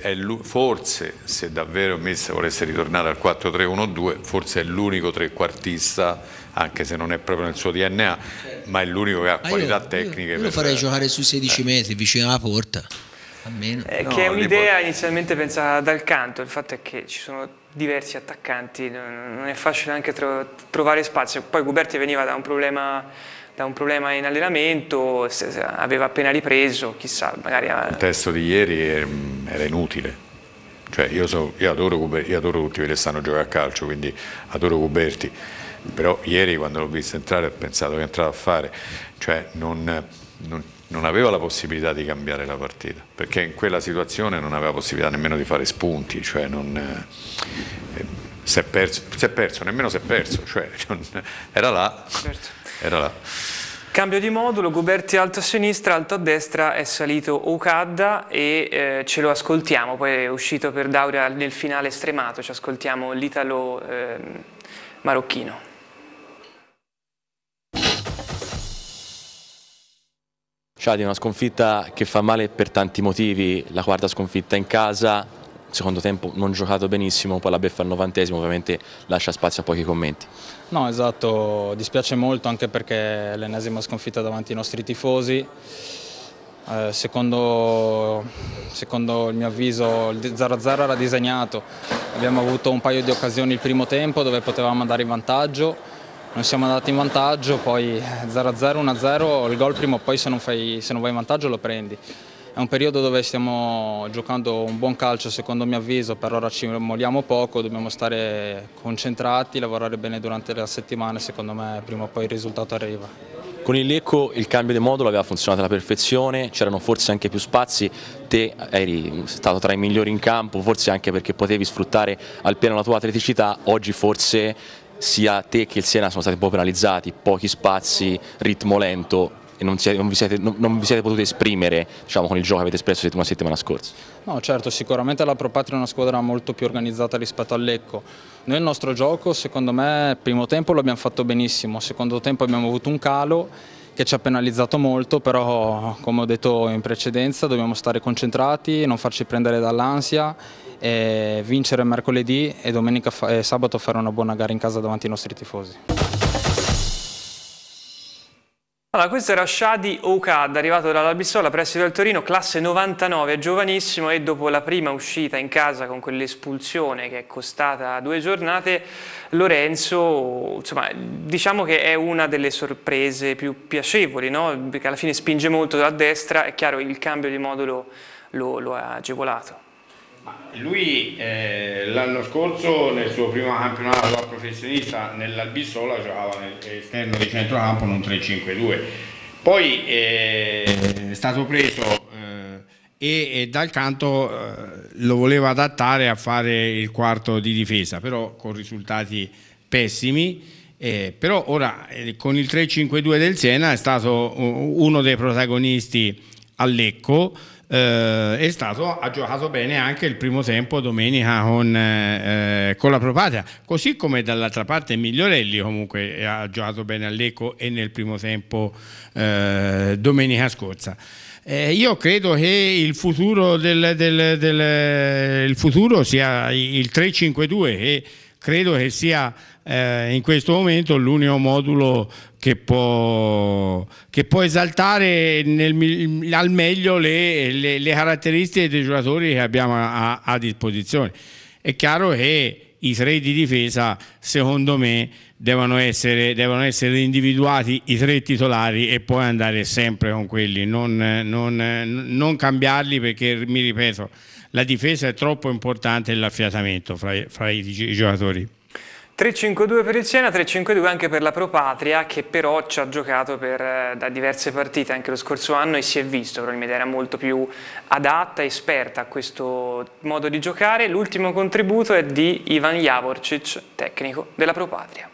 se davvero Mister volesse ritornare al 4-3-1-2, forse è l'unico trequartista, anche se non è proprio nel suo DNA, ma è l'unico che ha qualità tecniche. Io lo farei giocare sui 16 metri vicino alla porta, almeno. Che è un'idea inizialmente pensata dal Canto, il fatto è che ci sono diversi attaccanti, non è facile anche trovare spazio. Poi Guberti veniva da un problema in allenamento, aveva appena ripreso, chissà, magari... Il testo di ieri era inutile, cioè io adoro tutti quelli che stanno a giocare a calcio, quindi adoro Guberti, però ieri quando l'ho visto entrare ho pensato che entrava a fare, cioè non aveva la possibilità di cambiare la partita, perché in quella situazione non aveva possibilità nemmeno di fare spunti, cioè si è perso, nemmeno si è perso, cioè era là. Certo. Era là. Cambio di modulo, Guberti alto a sinistra, alto a destra è salito Uccadda e ce lo ascoltiamo, poi è uscito per Dauria nel finale stremato, ci ascoltiamo l'italo marocchino. Shadi, una sconfitta che fa male per tanti motivi, la quarta sconfitta in casa, secondo tempo non giocato benissimo, poi la beffa al 90esimo, ovviamente lascia spazio a pochi commenti. No, esatto, dispiace molto anche perché è l'ennesima sconfitta davanti ai nostri tifosi. Secondo il mio avviso il 0-0 era disegnato, abbiamo avuto un paio di occasioni il primo tempo dove potevamo andare in vantaggio, non siamo andati in vantaggio, poi 0-0, 1-0, il gol prima o poi se non vai in vantaggio lo prendi. È un periodo dove stiamo giocando un buon calcio secondo il mio avviso, per ora ci molliamo poco, dobbiamo stare concentrati, lavorare bene durante la settimana e secondo me prima o poi il risultato arriva. Con il Lecco il cambio di modulo aveva funzionato alla perfezione, c'erano forse anche più spazi, te eri stato tra i migliori in campo, forse anche perché potevi sfruttare al pieno la tua atleticità, oggi forse sia te che il Siena sono stati un po' penalizzati, pochi spazi, ritmo lento. E non vi siete potuti esprimere, diciamo, con il gioco che avete espresso una settimana scorsa? No, certo, sicuramente la Pro Patria è una squadra molto più organizzata rispetto al Lecco. Noi il nostro gioco, secondo me, primo tempo lo abbiamo fatto benissimo, secondo tempo abbiamo avuto un calo che ci ha penalizzato molto, però come ho detto in precedenza dobbiamo stare concentrati, non farci prendere dall'ansia e vincere mercoledì e domenica e sabato fare una buona gara in casa davanti ai nostri tifosi. Allora, questo era Shadi Uccadda, arrivato dall'Albissola, prestito del Torino, classe 99, è giovanissimo e dopo la prima uscita in casa con quell'espulsione che è costata 2 giornate, Lorenzo, insomma, diciamo che è una delle sorprese più piacevoli, no? Perché alla fine spinge molto da destra, è chiaro il cambio di modulo lo ha agevolato. Lui l'anno scorso nel suo primo campionato da professionista nell'Albissola giocava nell'esterno di centrocampo in un 3-5-2, poi è stato preso e dal canto lo voleva adattare a fare il quarto di difesa, però con risultati pessimi. Però ora con il 3-5-2 del Siena è stato uno dei protagonisti a Lecco. Ha giocato bene anche il primo tempo domenica con la Pro Patria, così come dall'altra parte Migliorelli comunque ha giocato bene a Lecco e nel primo tempo domenica scorsa. Io credo che il futuro il futuro sia il 3-5-2, che credo che sia in questo momento l'unico modulo che può esaltare al meglio le caratteristiche dei giocatori che abbiamo a disposizione. È chiaro che i tre di difesa, secondo me, devono essere individuati i tre titolari e poi andare sempre con quelli, non cambiarli, perché, mi ripeto, la difesa è troppo importante, l'affiatamento fra i giocatori. 3-5-2 per il Siena, 3-5-2 anche per la Pro Patria, che però ci ha giocato da diverse partite anche lo scorso anno e si è visto probabilmente era molto più adatta, esperta a questo modo di giocare. L'ultimo contributo è di Ivan Javorčić, tecnico della Pro Patria.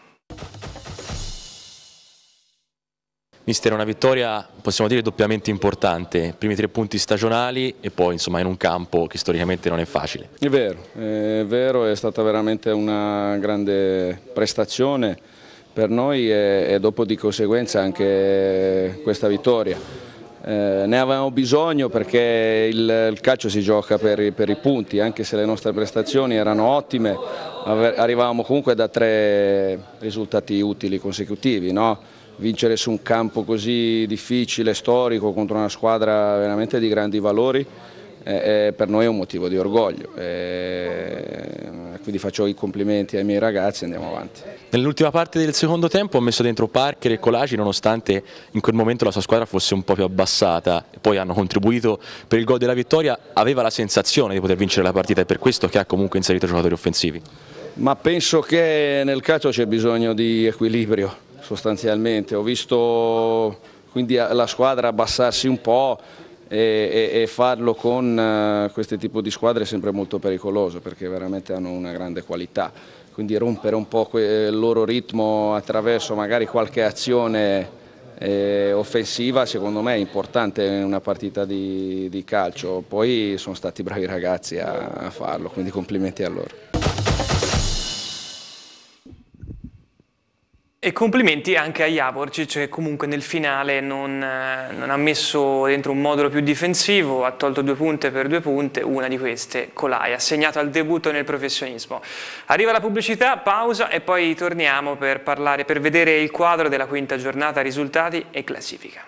Mister, una vittoria possiamo dire doppiamente importante, primi 3 punti stagionali e poi insomma in un campo che storicamente non è facile. È vero, è stata veramente una grande prestazione per noi e dopo di conseguenza anche questa vittoria. Ne avevamo bisogno perché il calcio si gioca per i punti, anche se le nostre prestazioni erano ottime, arrivavamo comunque da 3 risultati utili consecutivi, no? Vincere su un campo così difficile, storico, contro una squadra veramente di grandi valori, per noi è un motivo di orgoglio. Quindi faccio i complimenti ai miei ragazzi e andiamo avanti. Nell'ultima parte del secondo tempo ho messo dentro Parker e Colaci, nonostante in quel momento la sua squadra fosse un po' più abbassata, poi hanno contribuito per il gol della vittoria. Aveva la sensazione di poter vincere la partita, e per questo che ha comunque inserito giocatori offensivi. Ma penso che nel calcio c'è bisogno di equilibrio, sostanzialmente. Ho visto quindi la squadra abbassarsi un po' e farlo con questo tipo di squadre è sempre molto pericoloso, perché veramente hanno una grande qualità, quindi rompere un po' il loro ritmo attraverso magari qualche azione offensiva secondo me è importante in una partita di calcio. Poi sono stati bravi ragazzi a farlo, quindi complimenti a loro. E complimenti anche a Javorčić, che comunque nel finale non ha messo dentro un modulo più difensivo, ha tolto 2 punte per 2 punte, una di queste Colai, assegnato al debutto nel professionismo. Arriva la pubblicità, pausa e poi torniamo per vedere il quadro della quinta giornata, risultati e classifica.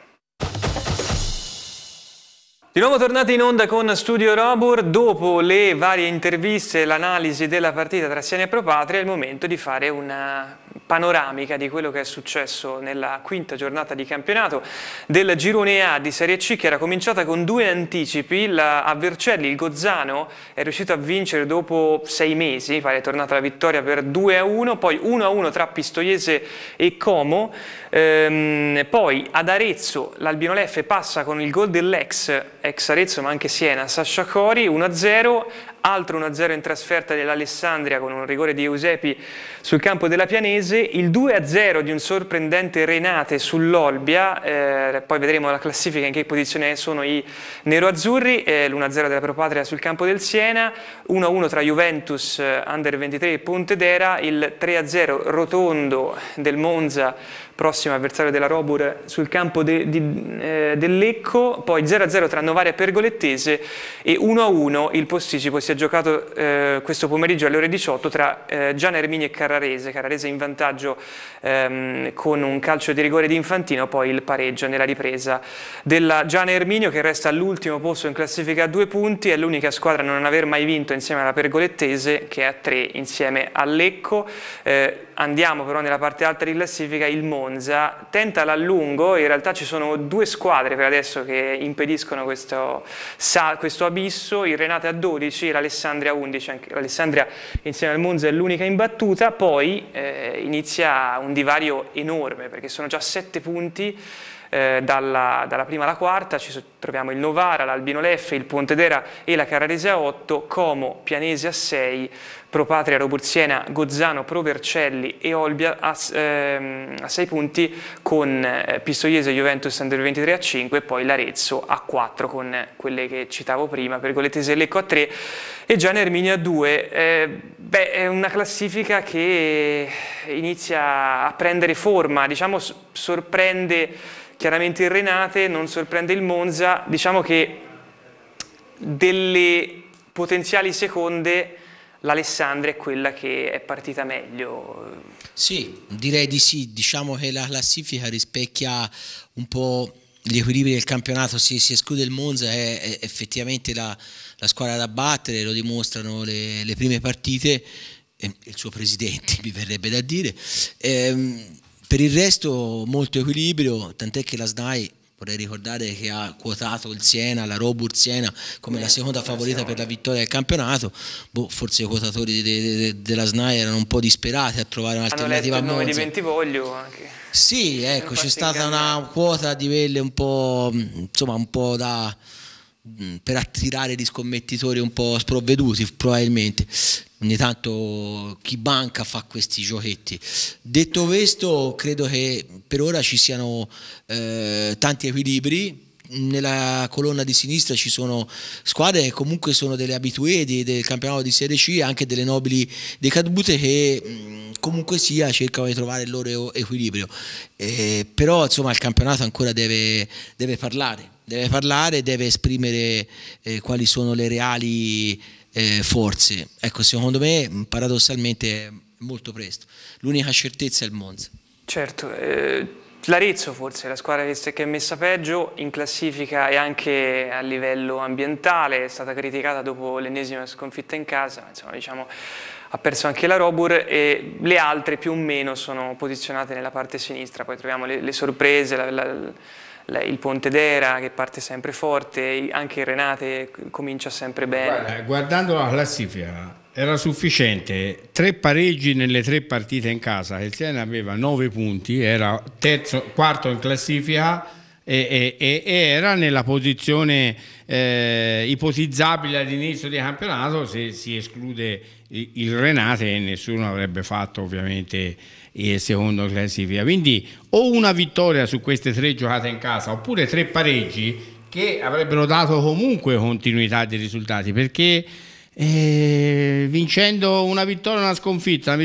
Di nuovo tornati in onda con Studio Robur. Dopo le varie interviste e l'analisi della partita tra Siena e Pro Patria è il momento di fare una panoramica di quello che è successo nella quinta giornata di campionato del Girone A di Serie C, che era cominciata con 2 anticipi. A Vercelli il Gozzano è riuscito a vincere dopo 6 mesi, è tornata la vittoria per 2-1, poi 1-1 tra Pistoiese e Como. Poi ad Arezzo l'Albino Leffe passa con il gol dell'ex Arezzo ma anche Siena, Sasha Cori, 1-0, altro 1-0 in trasferta dell'Alessandria con un rigore di Eusepi sul campo della Pianese, il 2-0 di un sorprendente Renate sull'Olbia, poi vedremo la classifica in che posizione sono i neroazzurri, l'1-0 della Pro Patria sul campo del Siena, 1-1 tra Juventus Under 23 e Pontedera, il 3-0 rotondo del Monza, prossimo avversario della Robur, sul campo del Lecco, poi 0-0 tra Novara e Pergolettese e 1-1 il posticipo si è giocato questo pomeriggio alle ore 18 tra Gian Erminio e Carrarese in vantaggio con un calcio di rigore di Infantino, poi il pareggio nella ripresa della Gian Erminio, che resta all'ultimo posto in classifica a 2 punti, è l'unica squadra a non aver mai vinto insieme alla Pergolettese, che è a 3 insieme al Lecco. Andiamo però nella parte alta di classifica, il Monza tenta l'allungo, in realtà ci sono 2 squadre per adesso che impediscono questo abisso, il Renate a 12 e l'Alessandria a 11, anche l'Alessandria insieme al Monza è l'unica imbattuta, poi inizia un divario enorme perché sono già 7 punti dalla prima alla quarta troviamo il Novara, l'Albino Leffe, il Pontedera e la Carrarese a 8, Como, Pianesi a 6, Pro Patria, Roburziena, Gozzano, Pro Vercelli e Olbia a 6 punti, con Pistoiese, Juventus Under 23 a 5 e poi l'Arezzo a 4 con quelle che citavo prima, Pergolettese e Lecco a 3 e Giana Erminio a 2. È una classifica che inizia a prendere forma, diciamo sorprende chiaramente il Renate, non sorprende il Monza, diciamo che delle potenziali seconde l'Alessandria è quella che è partita meglio. Sì, direi di sì, diciamo che la classifica rispecchia un po' gli equilibri del campionato. Si esclude il Monza, è effettivamente la squadra da battere, lo dimostrano le prime partite, il suo presidente mi verrebbe da dire. Per il resto molto equilibrio, tant'è che la SNAI, vorrei ricordare che ha quotato il Siena, la Robur Siena come la seconda favorita per la vittoria del campionato. Forse i quotatori della SNAI erano un po' disperati a trovare un'alternativa a Monza. Hanno letto il nome di Bentivoglio anche. Sì, ecco, c'è stata una quota di quelle un po', insomma, un po' per attirare gli scommettitori un po' sprovveduti probabilmente. Ogni tanto chi banca fa questi giochetti. Detto questo, credo che per ora ci siano tanti equilibri. Nella colonna di sinistra ci sono squadre che comunque sono delle abitué del campionato di Serie C, anche delle nobili decadute che comunque sia cercano di trovare il loro equilibrio. Però insomma il campionato ancora deve parlare, deve esprimere quali sono le reali forze. Ecco, secondo me paradossalmente è molto presto. L'unica certezza è il Monza. Certo, l'Arezzo forse è la squadra che è messa peggio in classifica e anche a livello ambientale, è stata criticata dopo l'ennesima sconfitta in casa, insomma, diciamo, ha perso anche la Robur, e le altre più o meno sono posizionate nella parte sinistra. Poi troviamo le sorprese, il Pontedera che parte sempre forte, anche il Renate comincia sempre bene. Guardando la classifica era sufficiente 3 pareggi nelle 3 partite in casa, il Siena aveva 9 punti, era quarto in classifica e era nella posizione ipotizzabile all'inizio di campionato se si esclude il Renate, e nessuno avrebbe fatto ovviamente il secondo classifica. Quindi o una vittoria su queste 3 giocate in casa oppure 3 pareggi che avrebbero dato comunque continuità dei risultati, perché vincendo una vittoria e una sconfitta,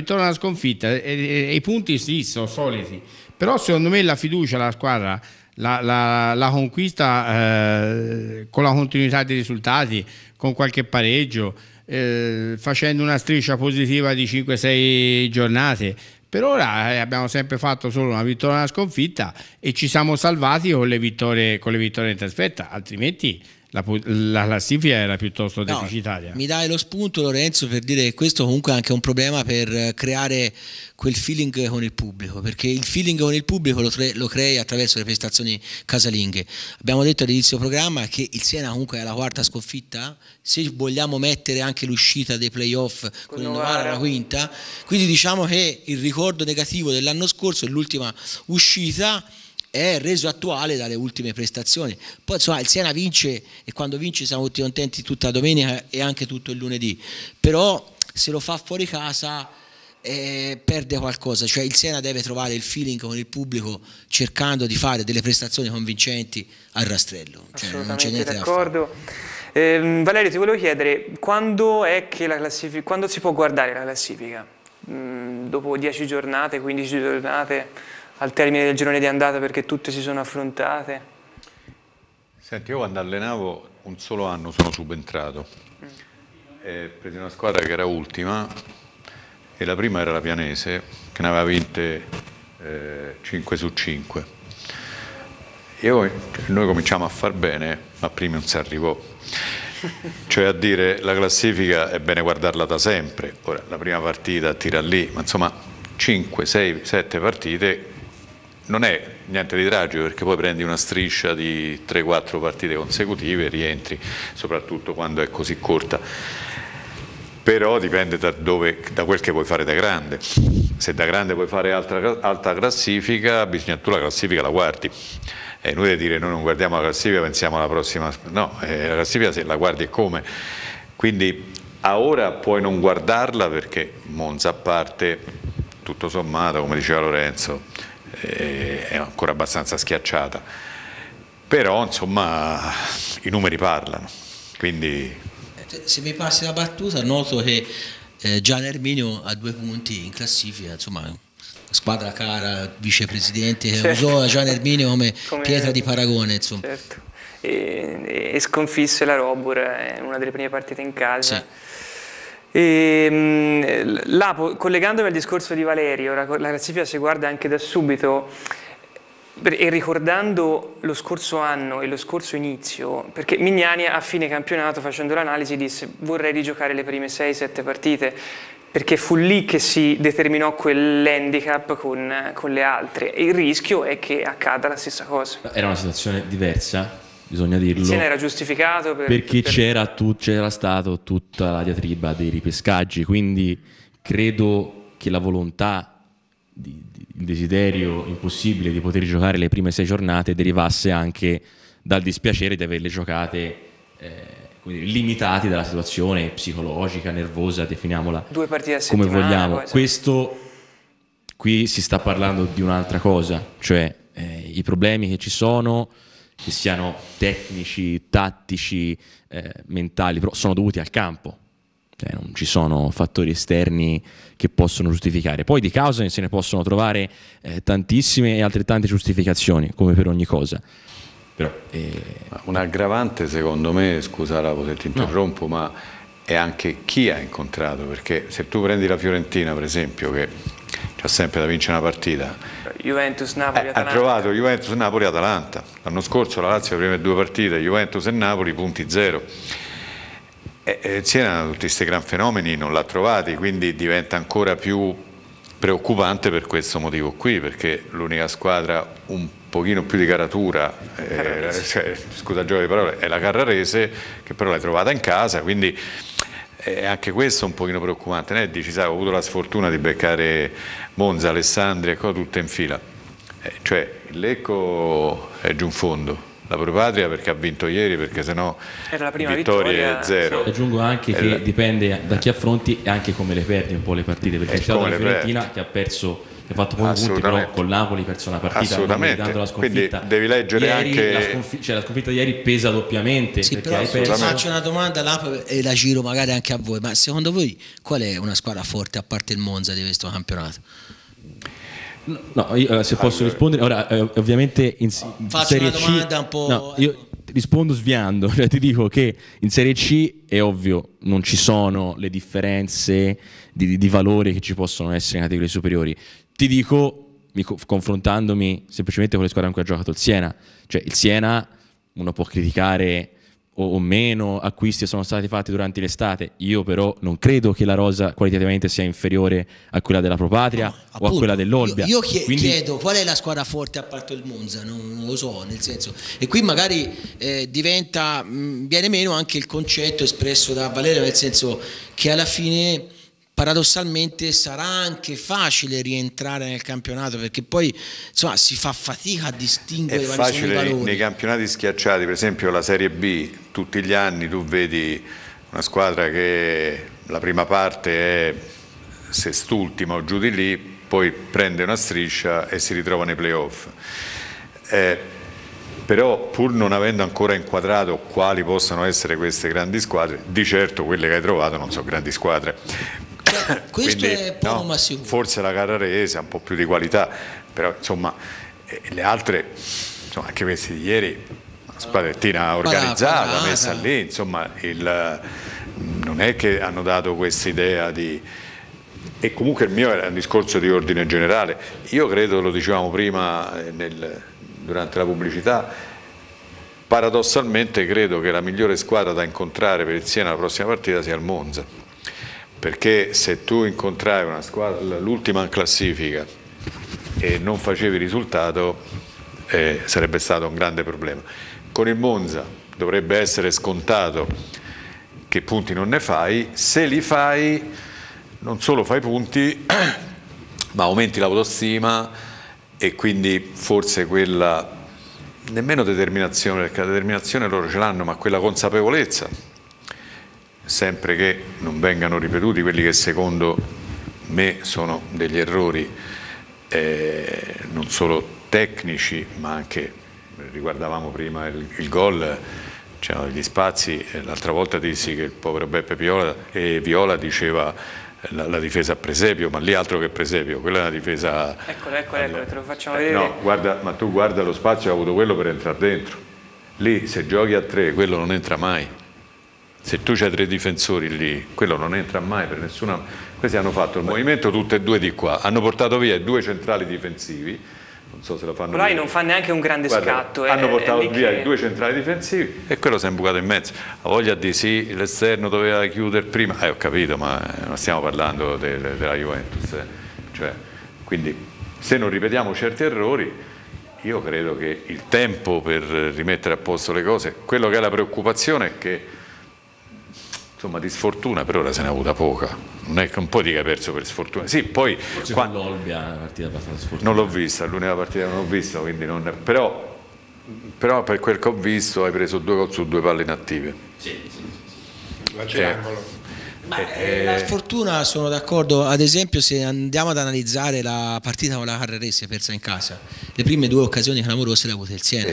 i punti sì sono soliti, però secondo me la fiducia la squadra la conquista con la continuità dei risultati, con qualche pareggio, facendo una striscia positiva di 5-6 giornate. Per ora abbiamo sempre fatto solo una vittoria e una sconfitta e ci siamo salvati con le vittorie in trasferta, altrimenti la classifica era piuttosto deficitaria. Mi dai lo spunto, Lorenzo, per dire che questo comunque è anche un problema per creare quel feeling con il pubblico, perché il feeling con il pubblico lo crei attraverso le prestazioni casalinghe. Abbiamo detto all'inizio del programma che il Siena comunque è la 4ª sconfitta, se vogliamo mettere anche l'uscita dei playoff con il Novara la 5ª, quindi diciamo che il ricordo negativo dell'anno scorso, l'ultima uscita, è reso attuale dalle ultime prestazioni. Poi insomma il Siena vince, e quando vince siamo tutti contenti tutta la domenica e anche tutto il lunedì, però se lo fa fuori casa perde qualcosa. Cioè il Siena deve trovare il feeling con il pubblico cercando di fare delle prestazioni convincenti al rastrello, cioè, non c'è niente d'accordo. Valerio, ti volevo chiedere quando si può guardare la classifica? Dopo 10 giornate, 15 giornate, al termine del girone di andata, perché tutte si sono affrontate? Senti, io quando allenavo un solo anno sono subentrato e presi una squadra che era ultima, e la prima era la Pianese, che ne aveva vinte 5 su 5. Noi cominciamo a far bene, ma prima non si arrivò. Cioè, a dire, la classifica è bene guardarla da sempre. Ora, la prima partita tira lì, ma insomma 5, 6, 7 partite non è niente di tragico, perché poi prendi una striscia di 3-4 partite consecutive e rientri, soprattutto quando è così corta. Però dipende da quel che vuoi fare da grande. Se da grande vuoi fare alta classifica, bisogna che tu la classifica la guardi. È inutile dire noi non guardiamo la classifica, pensiamo alla prossima, no, la classifica se la guardi è come. Quindi a ora puoi non guardarla perché Monza a parte, tutto sommato, come diceva Lorenzo, è ancora abbastanza schiacciata. Però insomma i numeri parlano, quindi... Se mi passi la battuta noto che Gian Erminio ha 2 punti in classifica, insomma squadra cara, vicepresidente, che usò Gian Erminio come pietra di paragone, insomma. Certo. E sconfisse la Robur in una delle prime partite in casa. Sì. Collegandomi al discorso di Valerio, la classifica si guarda anche da subito, e ricordando lo scorso anno e lo scorso inizio, perché Mignani a fine campionato, facendo l'analisi, disse: vorrei rigiocare le prime 6-7 partite, perché fu lì che si determinò quell'handicap con le altre, e il rischio è che accada la stessa cosa. Era una situazione diversa, bisogna dirlo. Se ne era giustificato perché c'era stato tutta la diatriba dei ripescaggi, quindi credo che la volontà, il desiderio impossibile di poter giocare le prime 6 giornate derivasse anche dal dispiacere di averle giocate limitati dalla situazione psicologica, nervosa, definiamola 2 partite a come settimana, vogliamo. poi, Questo qui si sta parlando di un'altra cosa, cioè i problemi che ci sono, che siano tecnici, tattici, mentali, però sono dovuti al campo. Non ci sono fattori esterni che possono giustificare. Poi di cause se ne possono trovare tantissime e altrettante giustificazioni, come per ogni cosa. Però, un aggravante secondo me, scusa Rapo se ti interrompo, ma è anche chi ha incontrato, perché se tu prendi la Fiorentina per esempio, che c'ha sempre da vincere una partita, Juventus, Napoli, Atalanta. Ha trovato Juventus, Napoli, Atalanta. L'anno scorso la Lazio le prime 2 partite, Juventus e Napoli, punti 0. Siena, tutti questi gran fenomeni non l'ha trovati, quindi diventa ancora più preoccupante per questo motivo qui, perché l'unica squadra un pochino più di caratura, scusa il gioco di parole, è la Carrarese, che però l'hai trovata in casa, quindi anche questo è un pochino preoccupante. Dici, sai, ho avuto la sfortuna di beccare Monza, Alessandria, tutte in fila, cioè il Lecco è giù in fondo. La Propatria perché ha vinto ieri, perché sennò era la prima vittoria 0. Aggiungo anche che dipende da chi affronti e anche come le perdi un po' le partite, perché c'è stata la Fiorentina che ha perso, che ha fatto pochi punti, però con Napoli ha perso una partita, assolutamente. La sconfitta. Quindi devi leggere ieri, anche la sconfitta di ieri pesa doppiamente. Sì, perché però hai perso. ti faccio una domanda e la giro magari anche a voi, ma secondo voi qual è una squadra forte a parte il Monza di questo campionato? No, io, se posso rispondere ora, ovviamente in Serie una domanda C, un po'. no, io rispondo sviando, cioè ti dico che in Serie C è ovvio non ci sono le differenze di valore che ci possono essere in categorie superiori. Ti dico, confrontandomi semplicemente con le squadre in cui ha giocato il Siena, cioè il Siena uno può criticare o meno acquisti sono stati fatti durante l'estate, io però non credo che la rosa qualitativamente sia inferiore a quella della Propatria o a quella dell'Olbia. Io chiedo qual è la squadra forte a parte il Monza, non lo so, nel senso, e qui magari viene meno anche il concetto espresso da Valerio, nel senso che alla fine paradossalmente sarà anche facile rientrare nel campionato, perché poi insomma si fa fatica a distinguere quali sono i valori. Nei campionati schiacciati, per esempio la Serie B, tutti gli anni tu vedi una squadra che la prima parte è sest'ultima o giù di lì, poi prende una striscia e si ritrova nei playoff. Però pur non avendo ancora inquadrato quali possano essere queste grandi squadre, di certo quelle che hai trovato non sono grandi squadre. Questo quindi, è poco ma sicuro. Forse la Carrarese ha un po' più di qualità, però insomma le altre, insomma, anche questi di ieri, una squadrettina organizzata, messa lì, insomma non è che hanno dato questa idea di... E comunque il mio era un discorso di ordine generale. Io credo, lo dicevamo prima durante la pubblicità, paradossalmente credo che la migliore squadra da incontrare per il Siena la prossima partita sia il Monza. Perché se tu incontravi una squadra, l'ultima in classifica, e non facevi risultato, sarebbe stato un grande problema. Con il Monza dovrebbe essere scontato che punti non ne fai, se li fai non solo fai punti, ma aumenti l'autostima e quindi forse quella nemmeno determinazione, perché la determinazione loro ce l'hanno, ma quella consapevolezza, sempre che non vengano ripetuti quelli che secondo me sono degli errori non solo tecnici, ma anche, riguardavamo prima il gol, c'erano degli spazi, l'altra volta dissi che il povero Beppe Viola diceva la difesa a presepio, ma lì altro che presepio, quella è una difesa... Eccolo, te lo facciamo vedere. No, guarda, ma tu guarda lo spazio, ha avuto quello per entrare dentro. Lì se giochi a 3, quello non entra mai. Se tu c'hai 3 difensori lì, quello non entra mai per nessuna... Questi hanno fatto il movimento tutte e 2 di qua, hanno portato via i 2 centrali difensivi, non so se lo fanno. Colai non fa neanche un grande scatto. Hanno portato via i 2 centrali difensivi e quello si è imbucato in mezzo. Ha voglia di sì, l'esterno doveva chiudere prima, ho capito, ma non stiamo parlando della Juventus. Cioè, quindi se non ripetiamo certi errori, io credo che il tempo per rimettere a posto le cose, quello che è la preoccupazione è che insomma di sfortuna per ora se ne ha avuta poca. Non è che un po' di che hai perso per sfortuna. Sì, poi forse con l'Olbia è una partita abbastanza sfortunata. Non l'ho vista, l'unica partita che non ho visto, quindi non... però per quel che ho visto hai preso 2 gol su 2 palle inattive. Sì. La sfortuna, sono d'accordo. Ad esempio, se andiamo ad analizzare la partita con la Carrarese persa in casa, le prime 2 occasioni clamorose le ha avute il Siena.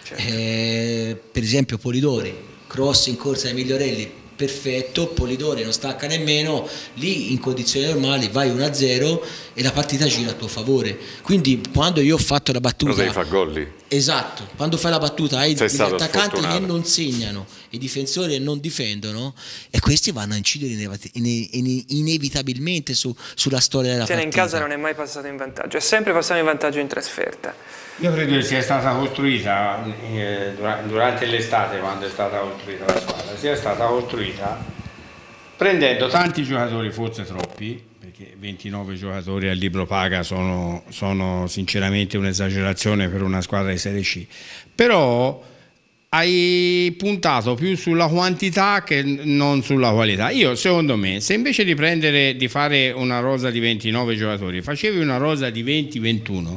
Per esempio Polidori, cross in corsa ai Migliorelli, perfetto, Polidori non stacca nemmeno, lì in condizioni normali vai 1-0 e la partita gira a tuo favore. Quindi quando io ho fatto la battuta, devi fare gol lì. Esatto, quando fai la battuta hai gli attaccanti che non segnano, i difensori che non difendono, e questi vanno a incidere inevitabilmente sulla storia della partita. In casa non è mai passato in vantaggio, è sempre passato in vantaggio in trasferta. Io credo che sia stata costruita durante l'estate, quando è stata costruita la squadra, sia stata costruita prendendo tanti giocatori, forse troppi, perché 29 giocatori al libro paga sono sinceramente un'esagerazione per una squadra di Serie C, però hai puntato più sulla quantità che non sulla qualità. Io, secondo me, se invece di fare una rosa di 29 giocatori, facevi una rosa di 20-21,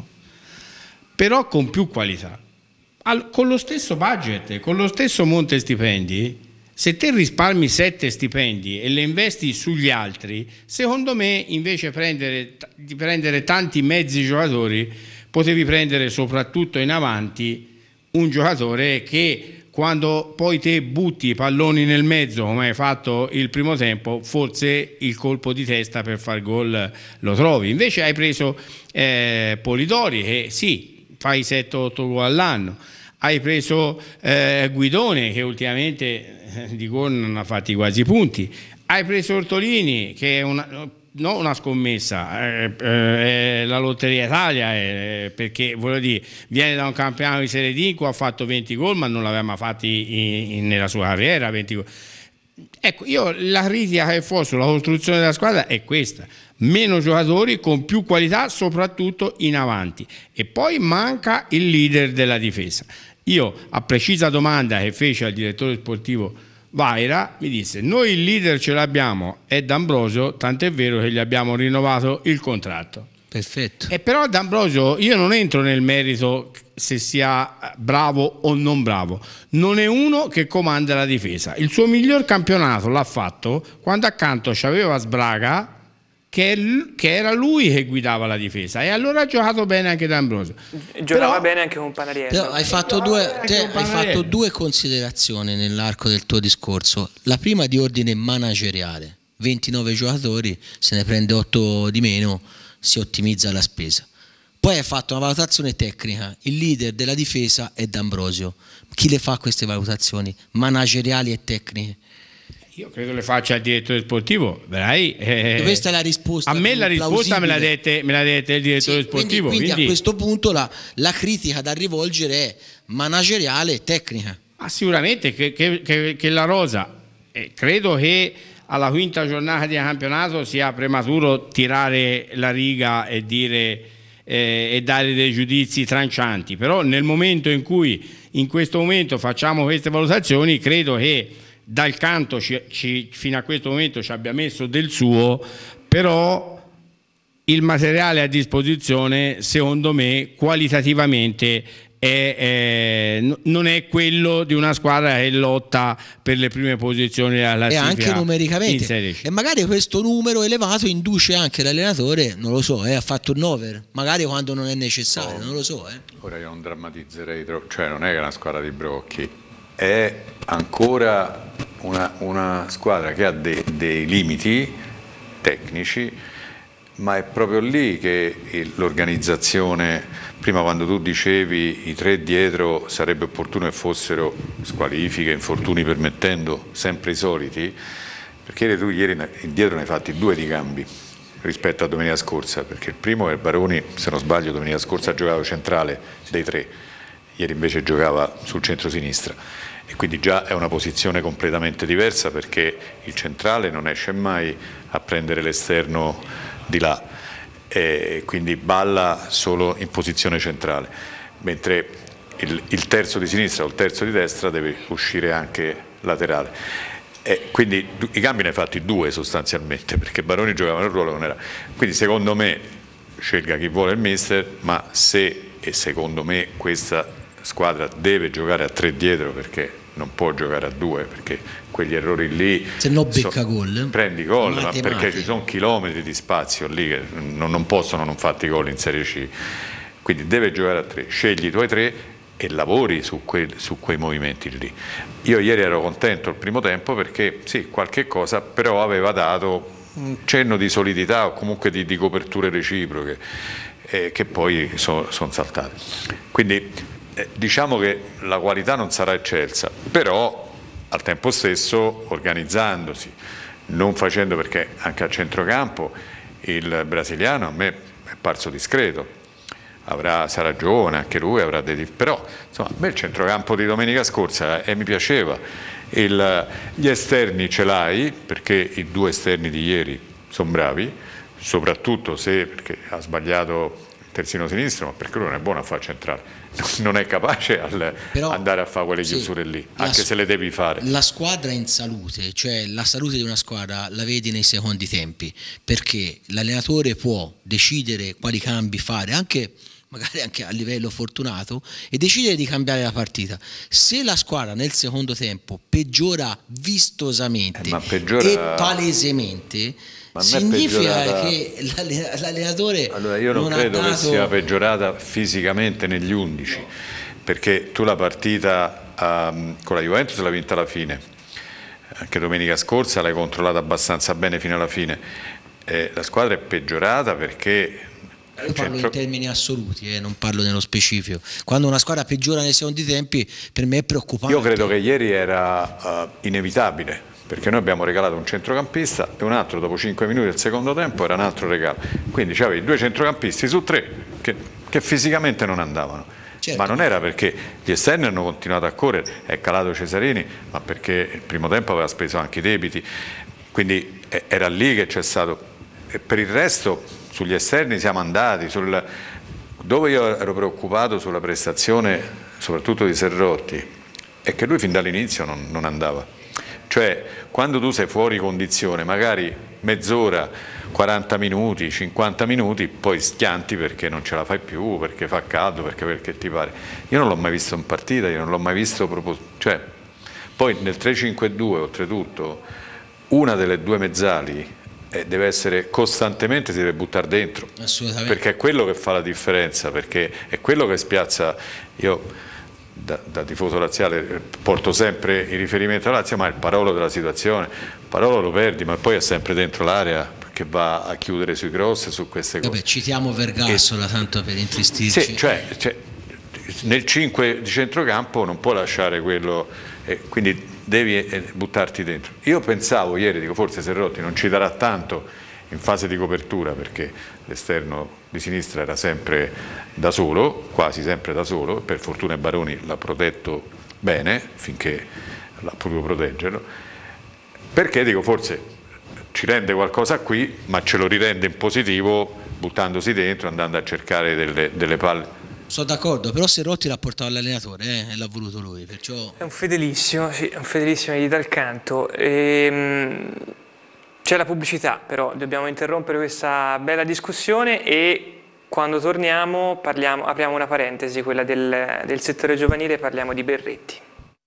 però con più qualità, con lo stesso budget, con lo stesso monte stipendi, se te risparmi 7 stipendi e le investi sugli altri, secondo me invece di prendere tanti mezzi giocatori, potevi prendere soprattutto in avanti un giocatore che quando poi te butti i palloni nel mezzo, come hai fatto il primo tempo, forse il colpo di testa per far gol lo trovi. Invece hai preso Polidori, che sì, fai 7-8 gol all'anno, hai preso Guidone, che ultimamente di gol non ha fatti quasi punti, hai preso Ortolini, che è non una scommessa, è la Lotteria Italia, perché voglio dire, viene da un campionato di Serie D in cui ha fatto 20 gol, ma non l'aveva mai fatti nella sua carriera 20 gol. Ecco, io la critica che ho sulla costruzione della squadra è questa: meno giocatori con più qualità, soprattutto in avanti, e poi manca il leader della difesa. Io, a precisa domanda che fece al direttore sportivo Vaira, mi disse: noi il leader ce l'abbiamo, è D'Ambrosio, tant'è vero che gli abbiamo rinnovato il contratto. Perfetto. E però D'Ambrosio, io non entro nel merito se sia bravo o non bravo, non è uno che comanda la difesa. Il suo miglior campionato l'ha fatto quando accanto c'aveva Sbraga, che era lui che guidava la difesa, e allora ha giocato bene anche D'Ambrosio. Giocava bene anche con Panariello. Però hai fatto due considerazioni nell'arco del tuo discorso. La prima di ordine manageriale: 29 giocatori, se ne prende 8 di meno, si ottimizza la spesa. Poi hai fatto una valutazione tecnica: il leader della difesa è D'Ambrosio. Chi le fa queste valutazioni manageriali e tecniche? Io credo le faccia al direttore sportivo, vedrai. Questa è la risposta. A me la risposta me l'ha detta il direttore sportivo. Quindi a questo punto la critica da rivolgere è manageriale e tecnica. Ma sicuramente che la rosa, credo che alla quinta giornata di campionato sia prematuro tirare la riga e dire e dare dei giudizi trancianti, però nel momento in cui in questo momento facciamo queste valutazioni, credo che dal canto fino a questo momento ci abbia messo del suo, però il materiale a disposizione, secondo me, qualitativamente non è quello di una squadra che lotta per le prime posizioni alla classifica, e anche numericamente, in Serie C. E magari questo numero elevato induce anche l'allenatore, non lo so, a fare turnover, magari quando non è necessario, non lo so. Ora io non drammatizzerei troppo, cioè non è che è una squadra di brocchi, è ancora una squadra che ha dei limiti tecnici, ma è proprio lì che l'organizzazione, prima quando tu dicevi i tre dietro sarebbe opportuno che fossero squalifiche, infortuni permettendo, sempre i soliti, perché tu ieri dietro ne hai fatti 2 di cambi rispetto a domenica scorsa, perché il primo è Baroni, se non sbaglio domenica scorsa giocava centrale dei 3, ieri invece giocava sul centro-sinistra, e quindi già è una posizione completamente diversa, perché il centrale non esce mai a prendere l'esterno di là, e quindi balla solo in posizione centrale, mentre il terzo di sinistra o il terzo di destra deve uscire anche laterale. Quindi i cambi ne hai fatti 2 sostanzialmente, perché Baroni giocava nel ruolo che non era. Quindi secondo me, scelga chi vuole il mister, ma secondo me questa squadra deve giocare a 3 dietro, perché non può giocare a 2, perché quegli errori lì, se no becca gol, prendi gol, ma perché ci sono chilometri di spazio lì che non possono non farti gol in Serie C, quindi deve giocare a 3, scegli i tuoi 3 e lavori su quei movimenti lì. Io ieri ero contento il primo tempo, perché sì, qualche cosa però aveva dato un cenno di solidità o comunque di coperture reciproche, che poi sono saltate, quindi diciamo che la qualità non sarà eccelsa, però al tempo stesso organizzandosi, non facendo, perché anche a centrocampo il brasiliano a me è parso discreto, sarà giovane, anche lui avrà però insomma a me il centrocampo di domenica scorsa mi piaceva, gli esterni ce l'hai, perché i 2 esterni di ieri sono bravi, soprattutto perché ha sbagliato il terzino sinistro, ma perché lui non è buono a fare centrale, non è capace andare a fare quelle chiusure lì, anche se le devi fare. La squadra in salute, cioè la salute di una squadra la vedi nei secondi tempi, perché l'allenatore può decidere quali cambi fare, magari anche a livello fortunato, e decidere di cambiare la partita. Se la squadra nel secondo tempo peggiora vistosamente e palesemente, significa che l'allenatore allora io non credo che sia peggiorata fisicamente negli 11, perché tu la partita con la Juventus l'hai vinta alla fine, anche domenica scorsa l'hai controllata abbastanza bene fino alla fine, la squadra è peggiorata perché io parlo in termini assoluti, non parlo nello specifico. Quando una squadra peggiora nei secondi tempi, per me è preoccupante. Io credo che ieri era inevitabile, perché noi abbiamo regalato un centrocampista e un altro dopo 5 minuti del secondo tempo era un altro regalo, quindi c'avevi 2 centrocampisti su 3 che fisicamente non andavano. Certo. Ma non era perché gli esterni hanno continuato a correre, è calato Cesarini, ma perché il primo tempo aveva speso anche i debiti, quindi era lì che c'è stato. E per il resto sugli esterni siamo andati, dove io ero preoccupato sulla prestazione soprattutto di Serrotti, è che lui fin dall'inizio non andava. Cioè, quando tu sei fuori condizione, magari mezz'ora, 40 minuti, 50 minuti, poi schianti perché non ce la fai più, perché fa caldo, perché ti pare. Io non l'ho mai visto in partita, io non l'ho mai visto proprio. Cioè, poi nel 3-5-2, oltretutto, una delle 2 mezzali deve essere costantemente, si deve buttare dentro. Assolutamente. Perché è quello che fa la differenza, perché è quello che spiazza. Io da tifoso laziale porto sempre il riferimento alla Lazio, ma è il Parolo della situazione. Parolo lo perdi, ma poi è sempre dentro l'area, che va a chiudere sui cross, su queste cose. Vabbè, citiamo Vergassola tanto per intristirci. Sì, cioè, nel 5 di centrocampo non può lasciare quello, quindi devi buttarti dentro. Io pensavo ieri, dico forse Serrotti non ci darà tanto in fase di copertura, perché l'esterno di sinistra era sempre da solo, quasi sempre da solo, per fortuna Baroni l'ha protetto bene finché l'ha potuto proteggerlo, perché dico forse ci rende qualcosa qui, ma ce lo rirende in positivo buttandosi dentro, andando a cercare delle palle. Sono d'accordo, però Serrotti l'ha portato all'allenatore e l'ha voluto lui, perciò. È un fedelissimo, sì, è un fedelissimo di dal canto. C'è la pubblicità, però dobbiamo interrompere questa bella discussione e quando torniamo apriamo una parentesi, quella del settore giovanile, parliamo di Berretti.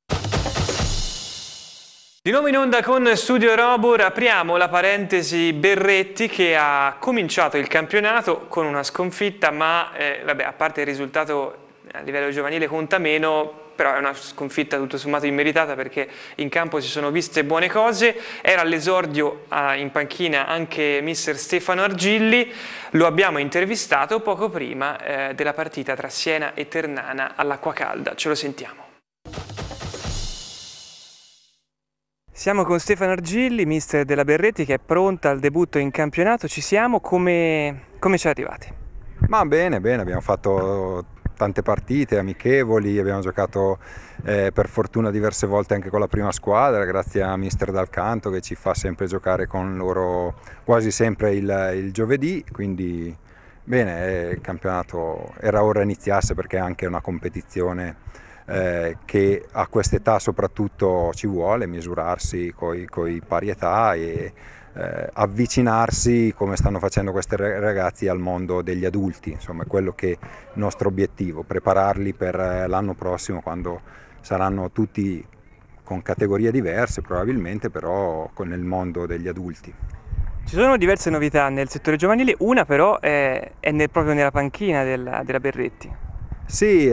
Di nuovo in onda con Studio Robur, apriamo la parentesi Berretti che ha cominciato il campionato con una sconfitta, ma vabbè, a parte il risultato a livello giovanile conta meno, però è una sconfitta tutto sommato immeritata perché in campo si sono viste buone cose. Era all'esordio in panchina anche mister Stefano Argilli, lo abbiamo intervistato poco prima della partita tra Siena e Ternana all'Acqua Calda, ce lo sentiamo. Siamo con Stefano Argilli, mister della Berretti, che è pronta al debutto in campionato. Ci siamo, come ci arrivate? Ma bene, abbiamo fatto tante partite amichevoli, abbiamo giocato per fortuna diverse volte anche con la prima squadra, grazie a mister Dalcanto che ci fa sempre giocare con loro quasi sempre il giovedì, quindi bene, il campionato era ora iniziasse perché è anche una competizione che a quest'età soprattutto ci vuole misurarsi coi pari età e avvicinarsi come stanno facendo questi ragazzi al mondo degli adulti, insomma è quello che è il nostro obiettivo, prepararli per l'anno prossimo quando saranno tutti con categorie diverse probabilmente, però nel mondo degli adulti. Ci sono diverse novità nel settore giovanile, una però è proprio nella panchina della Berretti. Sì,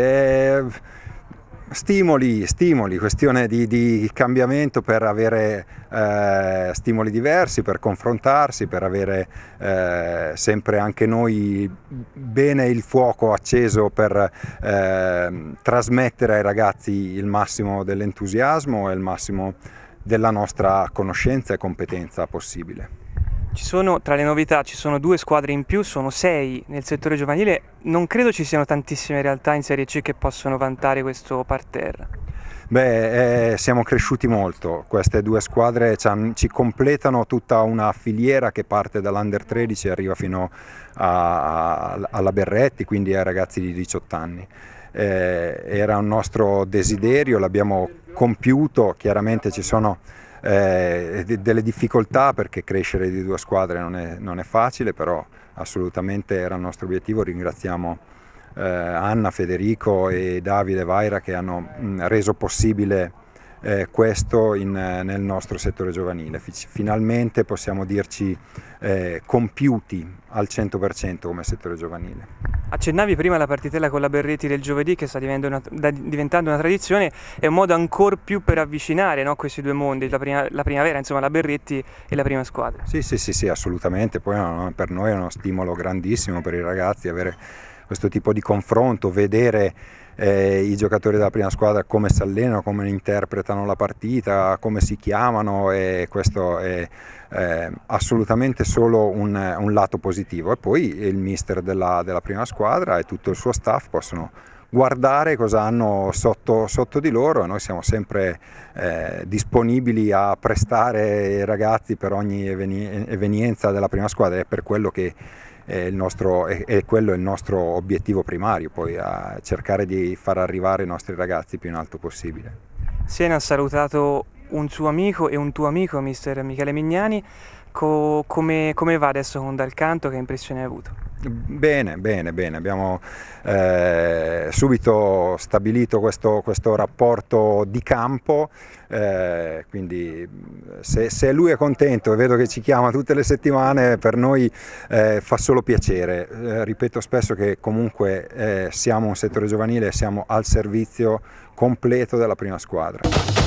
stimoli, questione di cambiamento per avere stimoli diversi, per confrontarsi, per avere sempre anche noi bene il fuoco acceso per trasmettere ai ragazzi il massimo dell'entusiasmo e il massimo della nostra conoscenza e competenza possibile. Tra le novità ci sono 2 squadre in più, sono 6 nel settore giovanile, non credo ci siano tantissime realtà in Serie C che possono vantare questo parterre. Siamo cresciuti molto, queste 2 squadre ci completano tutta una filiera che parte dall'Under 13 e arriva fino alla Berretti, quindi ai ragazzi di 18 anni. Era un nostro desiderio, l'abbiamo compiuto, chiaramente ci sono delle difficoltà perché crescere di 2 squadre non è facile, però assolutamente era il nostro obiettivo. Ringraziamo Anna, Federico e Davide Vaira che hanno reso possibile questo nel nostro settore giovanile. Finalmente possiamo dirci compiuti al 100% come settore giovanile. Accennavi prima la partitella con la Berretti del giovedì che sta diventando una tradizione, è un modo ancora più per avvicinare, no, questi 2 mondi, la primavera, insomma la Berretti e la prima squadra. Sì, assolutamente, poi per noi è uno stimolo grandissimo per i ragazzi avere questo tipo di confronto, vedere i giocatori della prima squadra come si allenano, come interpretano la partita, come si chiamano, e questo è assolutamente solo un lato positivo. E poi il mister della prima squadra e tutto il suo staff possono guardare cosa hanno sotto di loro e noi siamo sempre disponibili a prestare i ragazzi per ogni evenienza della prima squadra, è per quello che quello è il nostro obiettivo primario, poi a cercare di far arrivare i nostri ragazzi più in alto possibile. Siena ha salutato un suo amico e un tuo amico, mister Michele Mignani. Come va adesso con Dalcanto? Che impressione hai avuto? Bene, abbiamo subito stabilito questo rapporto di campo, quindi se lui è contento e vedo che ci chiama tutte le settimane, per noi fa solo piacere. Ripeto spesso che comunque siamo un settore giovanile e siamo al servizio completo della prima squadra.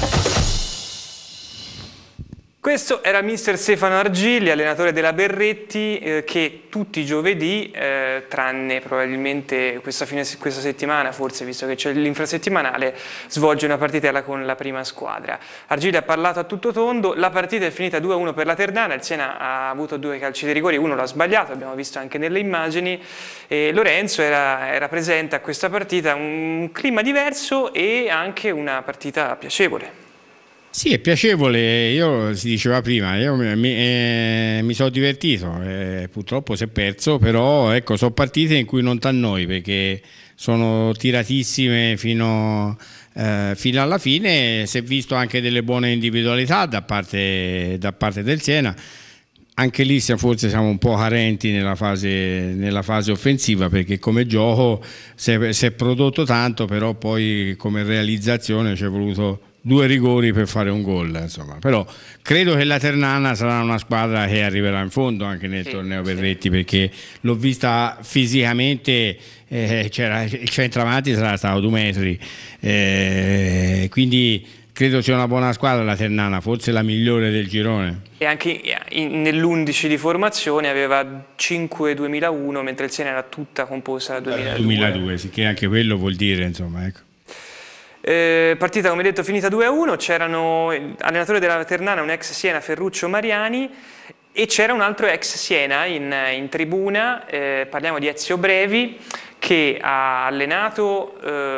Questo era mister Stefano Argilli, allenatore della Berretti, che tutti i giovedì, tranne probabilmente questa settimana, forse visto che c'è l'infrasettimanale, svolge una partitella con la prima squadra. Argilli ha parlato a tutto tondo, la partita è finita 2-1 per la Ternana, il Siena ha avuto 2 calci di rigore, uno l'ha sbagliato, abbiamo visto anche nelle immagini, e Lorenzo era presente a questa partita, un clima diverso e anche una partita piacevole. Sì, è piacevole, si diceva prima, io mi sono divertito, purtroppo si è perso, però ecco, sono partite in cui non t'annoi perché sono tiratissime fino alla fine, si è visto anche delle buone individualità da parte del Siena. anche lì forse siamo un po' carenti nella fase offensiva, perché come gioco si è prodotto tanto, però poi come realizzazione ci è voluto 2 rigori per fare un gol, insomma. Però credo che la Ternana sarà una squadra che arriverà in fondo anche nel torneo Berretti, perché l'ho vista fisicamente, il centravanti sarà stato 2 metri, quindi credo sia una buona squadra la Ternana, forse la migliore del girone. E anche nell'11 di formazione aveva 5-2001, mentre il Siena era tutta composta da 2002, sì, che anche quello vuol dire, insomma, ecco. Partita, come detto, finita 2-1, c'erano allenatore della Ternana, un ex Siena, Ferruccio Mariani, e c'era un altro ex Siena in tribuna, parliamo di Ezio Brevi, che ha allenato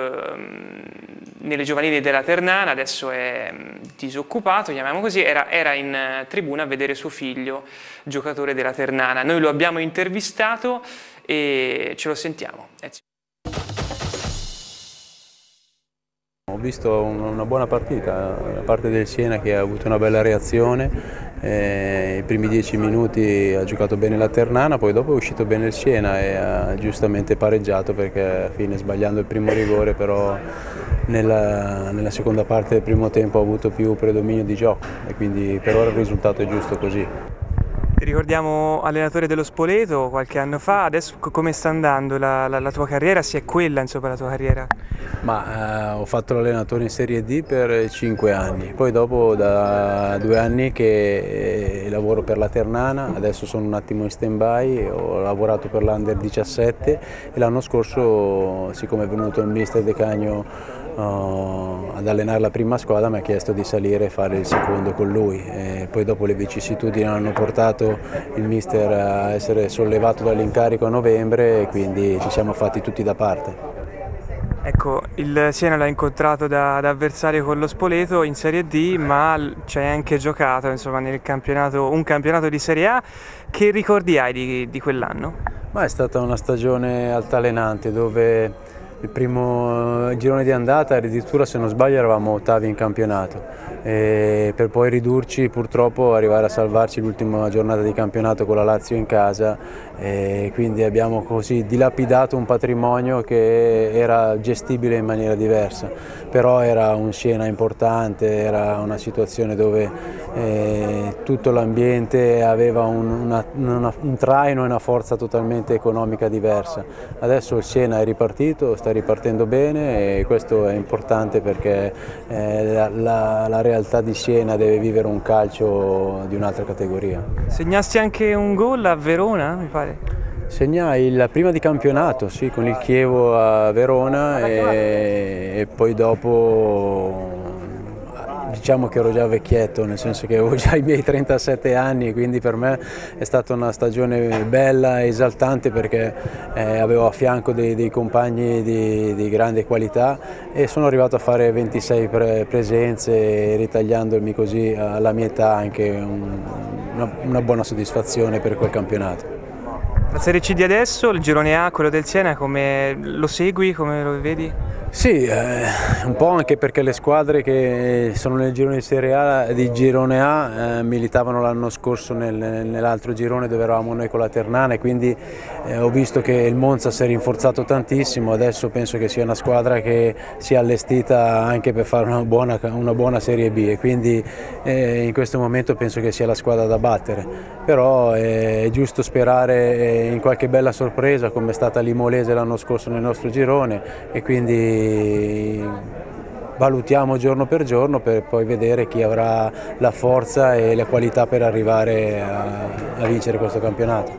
nelle giovanili della Ternana, adesso è disoccupato, chiamiamo così, era in tribuna a vedere suo figlio, giocatore della Ternana. Noi lo abbiamo intervistato e ce lo sentiamo. Ezio. Ho visto una buona partita da parte del Siena, che ha avuto una bella reazione. I primi 10 minuti ha giocato bene la Ternana, poi dopo è uscito bene il Siena e ha giustamente pareggiato, perché alla fine, sbagliando il primo rigore, però nella seconda parte del primo tempo ha avuto più predominio di gioco, e quindi per ora il risultato è giusto così. Ti ricordiamo allenatore dello Spoleto qualche anno fa, adesso come sta andando la tua carriera, se è quella insomma la tua carriera? Ho fatto l'allenatore in Serie D per 5 anni, poi dopo da 2 anni che lavoro per la Ternana, adesso sono un attimo in stand-by, ho lavorato per l'Under 17 e l'anno scorso, siccome è venuto il mister De Cagno ad allenare la prima squadra, mi ha chiesto di salire e fare il secondo con lui, e poi dopo le vicissitudini hanno portato il mister a essere sollevato dall'incarico a novembre, e quindi ci siamo fatti tutti da parte. Ecco, il Siena l'ha incontrato da avversario con lo Spoleto in Serie D, ma ci hai anche giocato insomma, nel un campionato di Serie A. Che ricordi hai di quell'anno? È stata una stagione altalenante, dove il primo girone di andata, addirittura se non sbaglio eravamo ottavi in campionato, per poi ridurci, purtroppo arrivare a salvarci l'ultima giornata di campionato con la Lazio in casa, e quindi abbiamo così dilapidato un patrimonio che era gestibile in maniera diversa, però era un Siena importante, era una situazione dove tutto l'ambiente aveva un traino e una forza totalmente economica diversa. Adesso il Siena è ripartito, sta ripartendo bene, e questo è importante, perché la realtà di Siena deve vivere un calcio di un'altra categoria. Segnasti anche un gol a Verona, mi pare? Segnai la prima di campionato, sì, con il Chievo a Verona, e poi dopo diciamo che ero già vecchietto, nel senso che avevo già i miei 37 anni, quindi per me è stata una stagione bella, esaltante, perché avevo a fianco dei compagni di grande qualità, e sono arrivato a fare 26 presenze, ritagliandomi così alla mia età anche una buona soddisfazione per quel campionato. La Serie C di adesso, il girone A, quello del Siena, come lo segui, come lo vedi? Sì, un po' anche perché le squadre che sono nel girone di Serie A, di girone A, militavano l'anno scorso nell'altro girone dove eravamo noi con la Ternana, e quindi ho visto che il Monza si è rinforzato tantissimo. Adesso penso che sia una squadra che sia allestita anche per fare una buona Serie B, e quindi in questo momento penso che sia la squadra da battere, però è giusto sperare in qualche bella sorpresa, come è stata l'Imolese l'anno scorso nel nostro girone, e quindi valutiamo giorno per giorno per poi vedere chi avrà la forza e la qualità per arrivare a vincere questo campionato.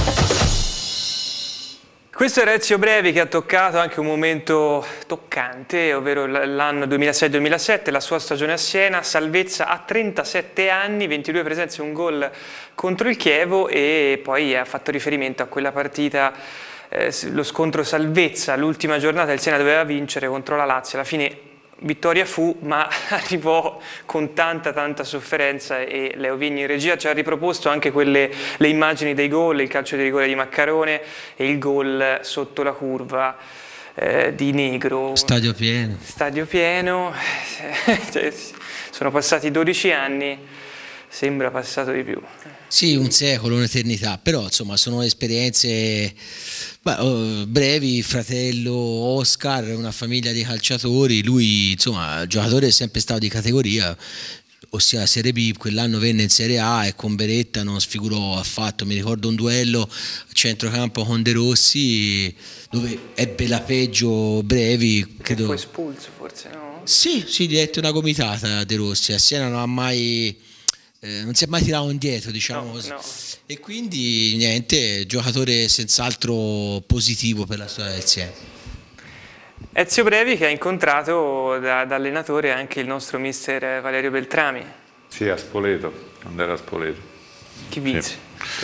Questo era Ezio Brevi, che ha toccato anche un momento toccante, ovvero l'anno 2006-2007, la sua stagione a Siena, salvezza a 37 anni, 22 presenze, un gol contro il Chievo, e poi ha fatto riferimento a quella partita, lo scontro salvezza, l'ultima giornata il Siena doveva vincere contro la Lazio, alla fine vittoria fu, ma arrivò con tanta sofferenza, e Leo Vigni in regia ci ha riproposto anche le immagini dei gol, il calcio di rigore di Maccarone e il gol sotto la curva di Negro. Stadio pieno. Stadio pieno, sono passati 12 anni, sembra passato di più. Sì, un secolo, un'eternità, però insomma sono esperienze brevi. Fratello Oscar, una famiglia di calciatori, lui insomma giocatore è sempre stato di categoria, ossia Serie B, quell'anno venne in Serie A e con Beretta non sfigurò affatto. Mi ricordo un duello a centrocampo con De Rossi dove ebbe la peggio brevi, credo. Fu espulso forse, no? Sì, diede una gomitata De Rossi, a Siena non si è mai tirato indietro, diciamo così. No. E quindi niente, giocatore senz'altro positivo per la storia del Siena. Ezio Brevi che ha incontrato da allenatore anche il nostro mister Valerio Beltrami. Sì, a Spoleto, quando era a Spoleto. Chi vinse? Sì.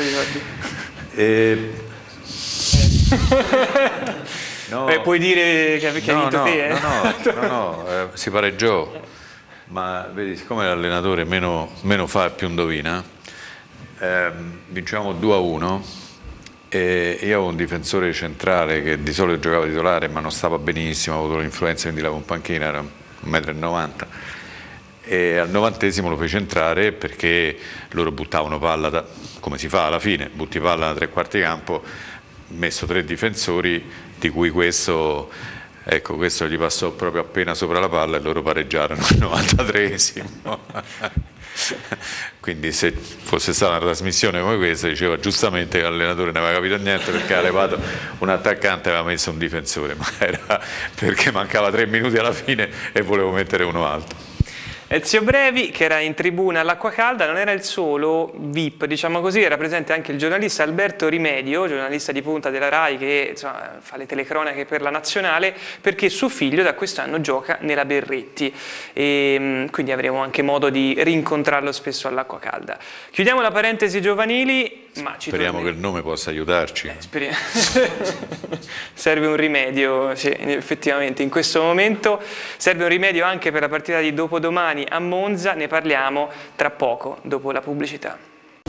No, puoi dire che hai vinto te? No, si pareggiò. Ma vedi, siccome l'allenatore meno fa e più indovina, vincevamo 2-1 e io avevo un difensore centrale che di solito giocava titolare ma non stava benissimo, avevo avuto l'influenza, quindi l'avevo in panchina, era 1,90 m, e al 90° lo fece entrare perché loro buttavano palla, come si fa alla fine, butti palla da 3/4 campo, messo 3 difensori, di cui questo gli passò proprio appena sopra la palla e loro pareggiarono al 93°. Quindi se fosse stata una trasmissione come questa diceva giustamente che l'allenatore non aveva capito niente perché aveva levato un attaccante e aveva messo un difensore, ma era perché mancava 3 minuti alla fine e volevo mettere uno alto. Ezio Brevi, che era in tribuna all'Acqua Calda, non era il solo VIP, diciamo così, era presente anche il giornalista Alberto Rimedio, giornalista di punta della RAI che insomma, fa le telecronache per la nazionale, perché suo figlio da quest'anno gioca nella Berretti e quindi avremo anche modo di rincontrarlo spesso all'Acqua Calda. Chiudiamo la parentesi giovanili. Speriamo che il nome possa aiutarci. Serve un rimedio, sì, effettivamente in questo momento serve un rimedio anche per la partita di dopodomani a Monza, ne parliamo tra poco, dopo la pubblicità.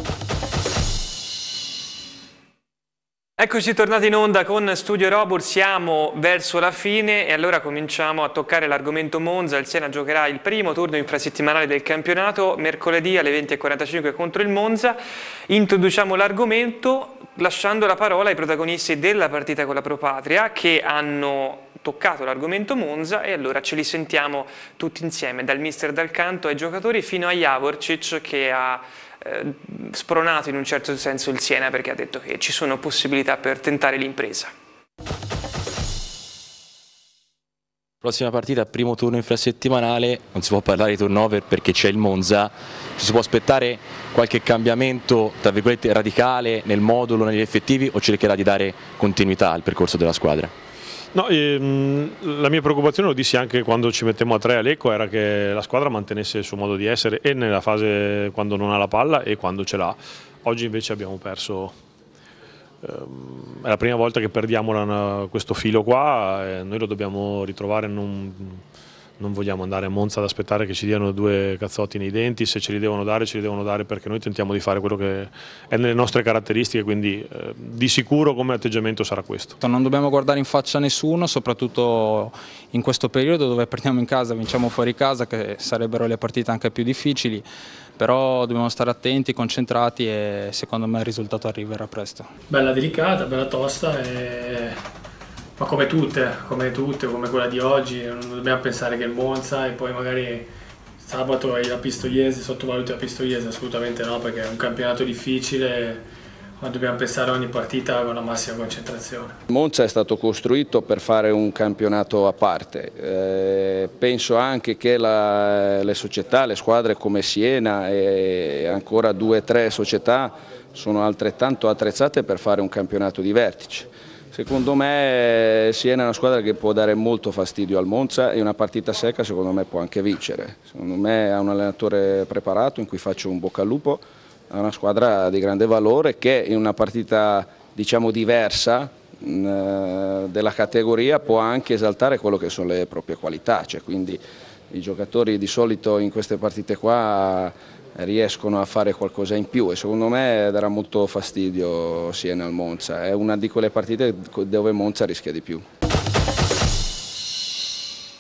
Eccoci tornati in onda con Studio Robur, siamo verso la fine e allora cominciamo a toccare l'argomento Monza. Il Siena giocherà il primo turno infrasettimanale del campionato mercoledì alle 20:45 contro il Monza. Introduciamo l'argomento lasciando la parola ai protagonisti della partita con la Pro Patria che hanno toccato l'argomento Monza e allora ce li sentiamo tutti insieme, dal mister Dal Canto ai giocatori fino a Javorčić che ha spronato in un certo senso il Siena perché ha detto che ci sono possibilità per tentare l'impresa. Prossima partita, primo turno infrasettimanale, non si può parlare di turnover perché c'è il Monza, ci si può aspettare qualche cambiamento tra virgolette radicale nel modulo, negli effettivi o cercherà di dare continuità al percorso della squadra? No, la mia preoccupazione, lo dissi anche quando ci mettemmo a 3 a Lecco, era che la squadra mantenesse il suo modo di essere e nella fase quando non ha la palla e quando ce l'ha. Oggi invece abbiamo perso, è la prima volta che perdiamo questo filo qua, noi lo dobbiamo ritrovare, non vogliamo andare a Monza ad aspettare che ci diano 2 cazzotti nei denti, se ce li devono dare perché noi tentiamo di fare quello che è nelle nostre caratteristiche, quindi di sicuro come atteggiamento sarà questo. Non dobbiamo guardare in faccia a nessuno, soprattutto in questo periodo dove perdiamo in casa, vinciamo fuori casa, che sarebbero le partite anche più difficili, però dobbiamo stare attenti, concentrati e secondo me il risultato arriverà presto. Bella delicata, bella tosta ma come tutte, come quella di oggi, non dobbiamo pensare che il Monza e poi magari sabato hai la Pistoiese, sottovaluti la Pistoiese, assolutamente no, perché è un campionato difficile, ma dobbiamo pensare a ogni partita con la massima concentrazione. Monza è stato costruito per fare un campionato a parte, penso anche che le società, le squadre come Siena e ancora 2 o 3 società sono altrettanto attrezzate per fare un campionato di vertice. Secondo me Siena è una squadra che può dare molto fastidio al Monza e una partita secca secondo me può anche vincere. Secondo me ha un allenatore preparato in cui faccio un bocca al lupo, è una squadra di grande valore che in una partita diciamo diversa della categoria può anche esaltare quello che sono le proprie qualità, cioè, quindi i giocatori di solito in queste partite qua riescono a fare qualcosa in più e secondo me darà molto fastidio Siena al Monza, è una di quelle partite dove Monza rischia di più.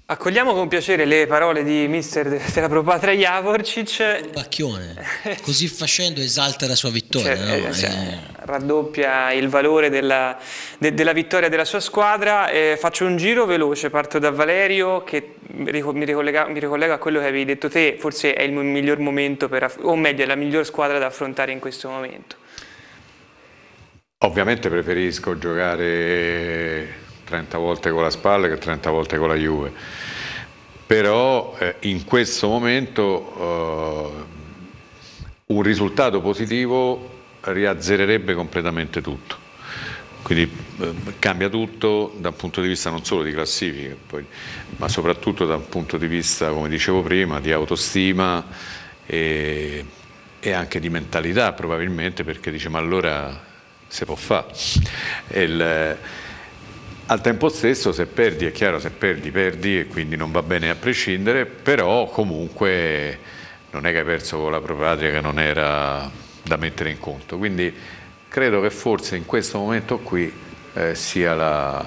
Accogliamo con piacere le parole di mister della Pro Patria Javorčić. Bacchione, così facendo esalta la sua vittoria, raddoppia il valore della vittoria della sua squadra. Faccio un giro veloce, parto da Valerio, che mi ricollega a quello che avevi detto te, forse è il miglior momento o meglio è la miglior squadra da affrontare in questo momento. Ovviamente preferisco giocare 30 volte con la Spal che 30 volte con la Juve, però in questo momento un risultato positivo riazzererebbe completamente tutto, quindi cambia tutto da un punto di vista non solo di classifica, ma soprattutto da un punto di vista, come dicevo prima, di autostima e anche di mentalità probabilmente, perché dice ma allora si può fare. Al tempo stesso se perdi, è chiaro, se perdi e quindi non va bene a prescindere, però comunque non è che hai perso con la Pro Patria che non era da mettere in conto, quindi credo che forse in questo momento qui sia la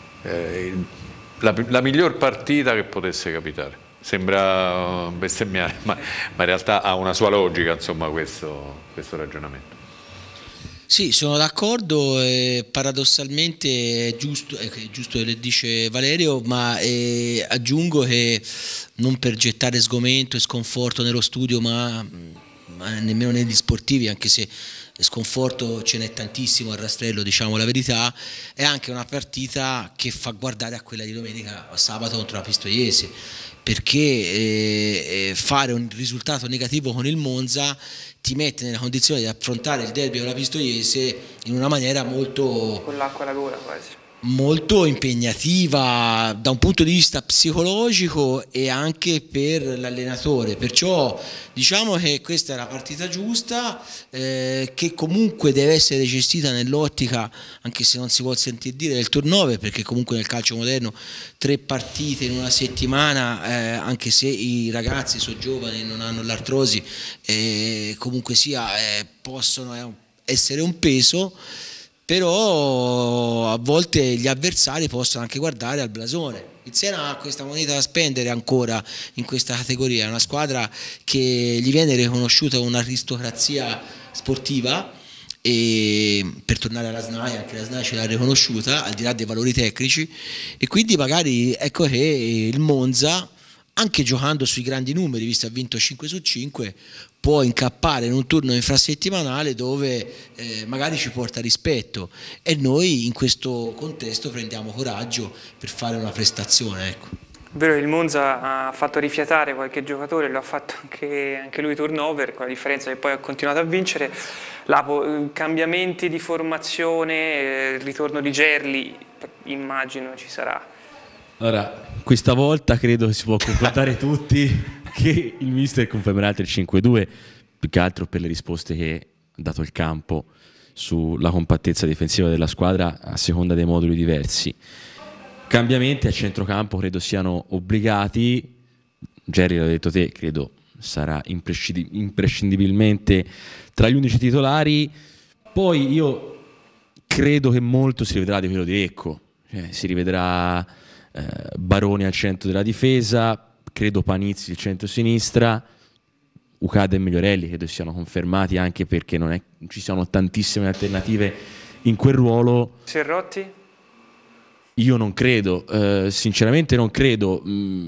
miglior partita che potesse capitare. Sembra bestemmiare, ma in realtà ha una sua logica, insomma, questo ragionamento. Sì, sono d'accordo, paradossalmente è giusto che dice Valerio, ma aggiungo che non per gettare sgomento e sconforto nello studio, ma nemmeno negli sportivi, anche se sconforto ce n'è tantissimo al Rastrello, diciamo la verità, è anche una partita che fa guardare a quella di domenica, sabato contro la Pistoiese, perché fare un risultato negativo con il Monza ti mette nella condizione di affrontare il derby con la Pistoiese in una maniera molto, con l'acqua alla gola quasi, molto impegnativa da un punto di vista psicologico e anche per l'allenatore, perciò diciamo che questa è la partita giusta, che comunque deve essere gestita nell'ottica, anche se non si può sentir dire, del turnover, perché comunque nel calcio moderno 3 partite in una settimana, anche se i ragazzi sono giovani e non hanno l'artrosi, comunque sia possono essere un peso, però a volte gli avversari possono anche guardare al blasone. Il Siena ha questa moneta da spendere ancora in questa categoria, è una squadra che gli viene riconosciuta un'aristocrazia sportiva, e per tornare alla SNAI, anche la SNAI ce l'ha riconosciuta al di là dei valori tecnici, e quindi magari ecco che il Monza, anche giocando sui grandi numeri, visto che ha vinto 5 su 5, può incappare in un turno infrasettimanale dove magari ci porta rispetto, e noi in questo contesto prendiamo coraggio per fare una prestazione, ecco. È vero che il Monza ha fatto rifiatare qualche giocatore, lo ha fatto anche lui turnover, con la differenza che poi ha continuato a vincere. Cambiamenti di formazione, il ritorno di Gerli immagino ci sarà. Allora, questa volta credo che si può concordare tutti che il mister confermerà il 5-2, più che altro per le risposte che ha dato il campo sulla compattezza difensiva della squadra a seconda dei moduli diversi. Cambiamenti a centrocampo credo siano obbligati. Gerry, l'ha detto te, credo sarà imprescindibilmente tra gli 11 titolari. Poi io credo che molto si rivedrà di quello di Lecco, si rivedrà Baroni al centro della difesa, credo Panizzi il centro-sinistra, Ucada e Migliorelli credo siano confermati, anche perché non ci sono tantissime alternative in quel ruolo. Serrotti? Io non credo, sinceramente non credo,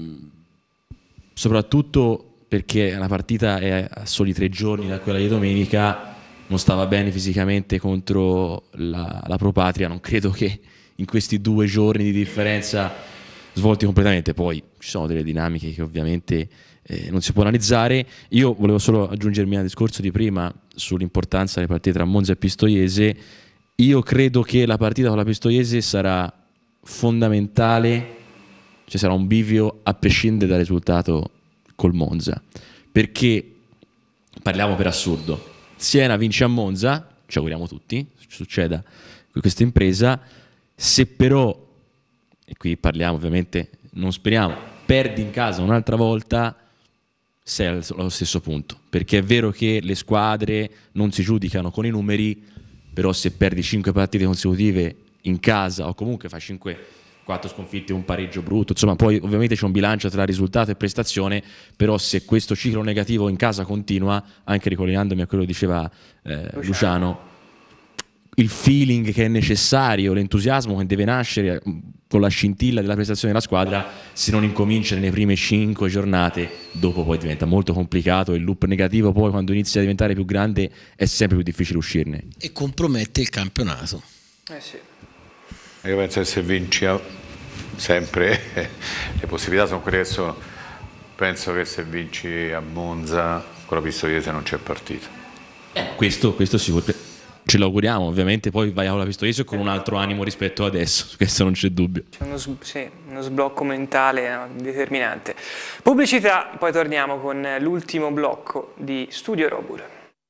soprattutto perché la partita è a soli 3 giorni da quella di domenica, non stava bene fisicamente contro la Pro Patria, non credo che in questi 2 giorni di differenza svolti completamente. Poi ci sono delle dinamiche che ovviamente non si può analizzare. Io volevo solo aggiungermi al discorso di prima sull'importanza delle partite tra Monza e Pistoiese. Io credo che la partita con la Pistoiese sarà fondamentale, ci sarà un bivio a prescindere dal risultato col Monza, perché parliamo per assurdo, Siena vince a Monza, ci auguriamo tutti succeda con questa impresa, se però, e qui parliamo ovviamente, non speriamo, perdi in casa un'altra volta, sei allo stesso punto, perché è vero che le squadre non si giudicano con i numeri, però se perdi 5 partite consecutive in casa o comunque fai 5 4 sconfitte, un pareggio brutto, insomma poi ovviamente c'è un bilancio tra risultato e prestazione, però se questo ciclo negativo in casa continua, anche ricollegandomi a quello che diceva Luciano, il feeling che è necessario, l'entusiasmo che deve nascere con la scintilla della prestazione della squadra, se non incomincia nelle prime 5 giornate, dopo poi diventa molto complicato, il loop negativo poi quando inizia a diventare più grande è sempre più difficile uscirne. E compromette il campionato. Sì. Io penso che se vinci sempre le possibilità sono quelle che sono. Penso che se vinci a Monza con la Pistoiese non c'è partita. Questo sicuramente ce lo auguriamo, ovviamente poi vai a Pistoiese con un altro animo rispetto ad adesso, su questo non c'è dubbio. C'è uno sblocco mentale determinante. Pubblicità, poi torniamo con l'ultimo blocco di Studio Robur.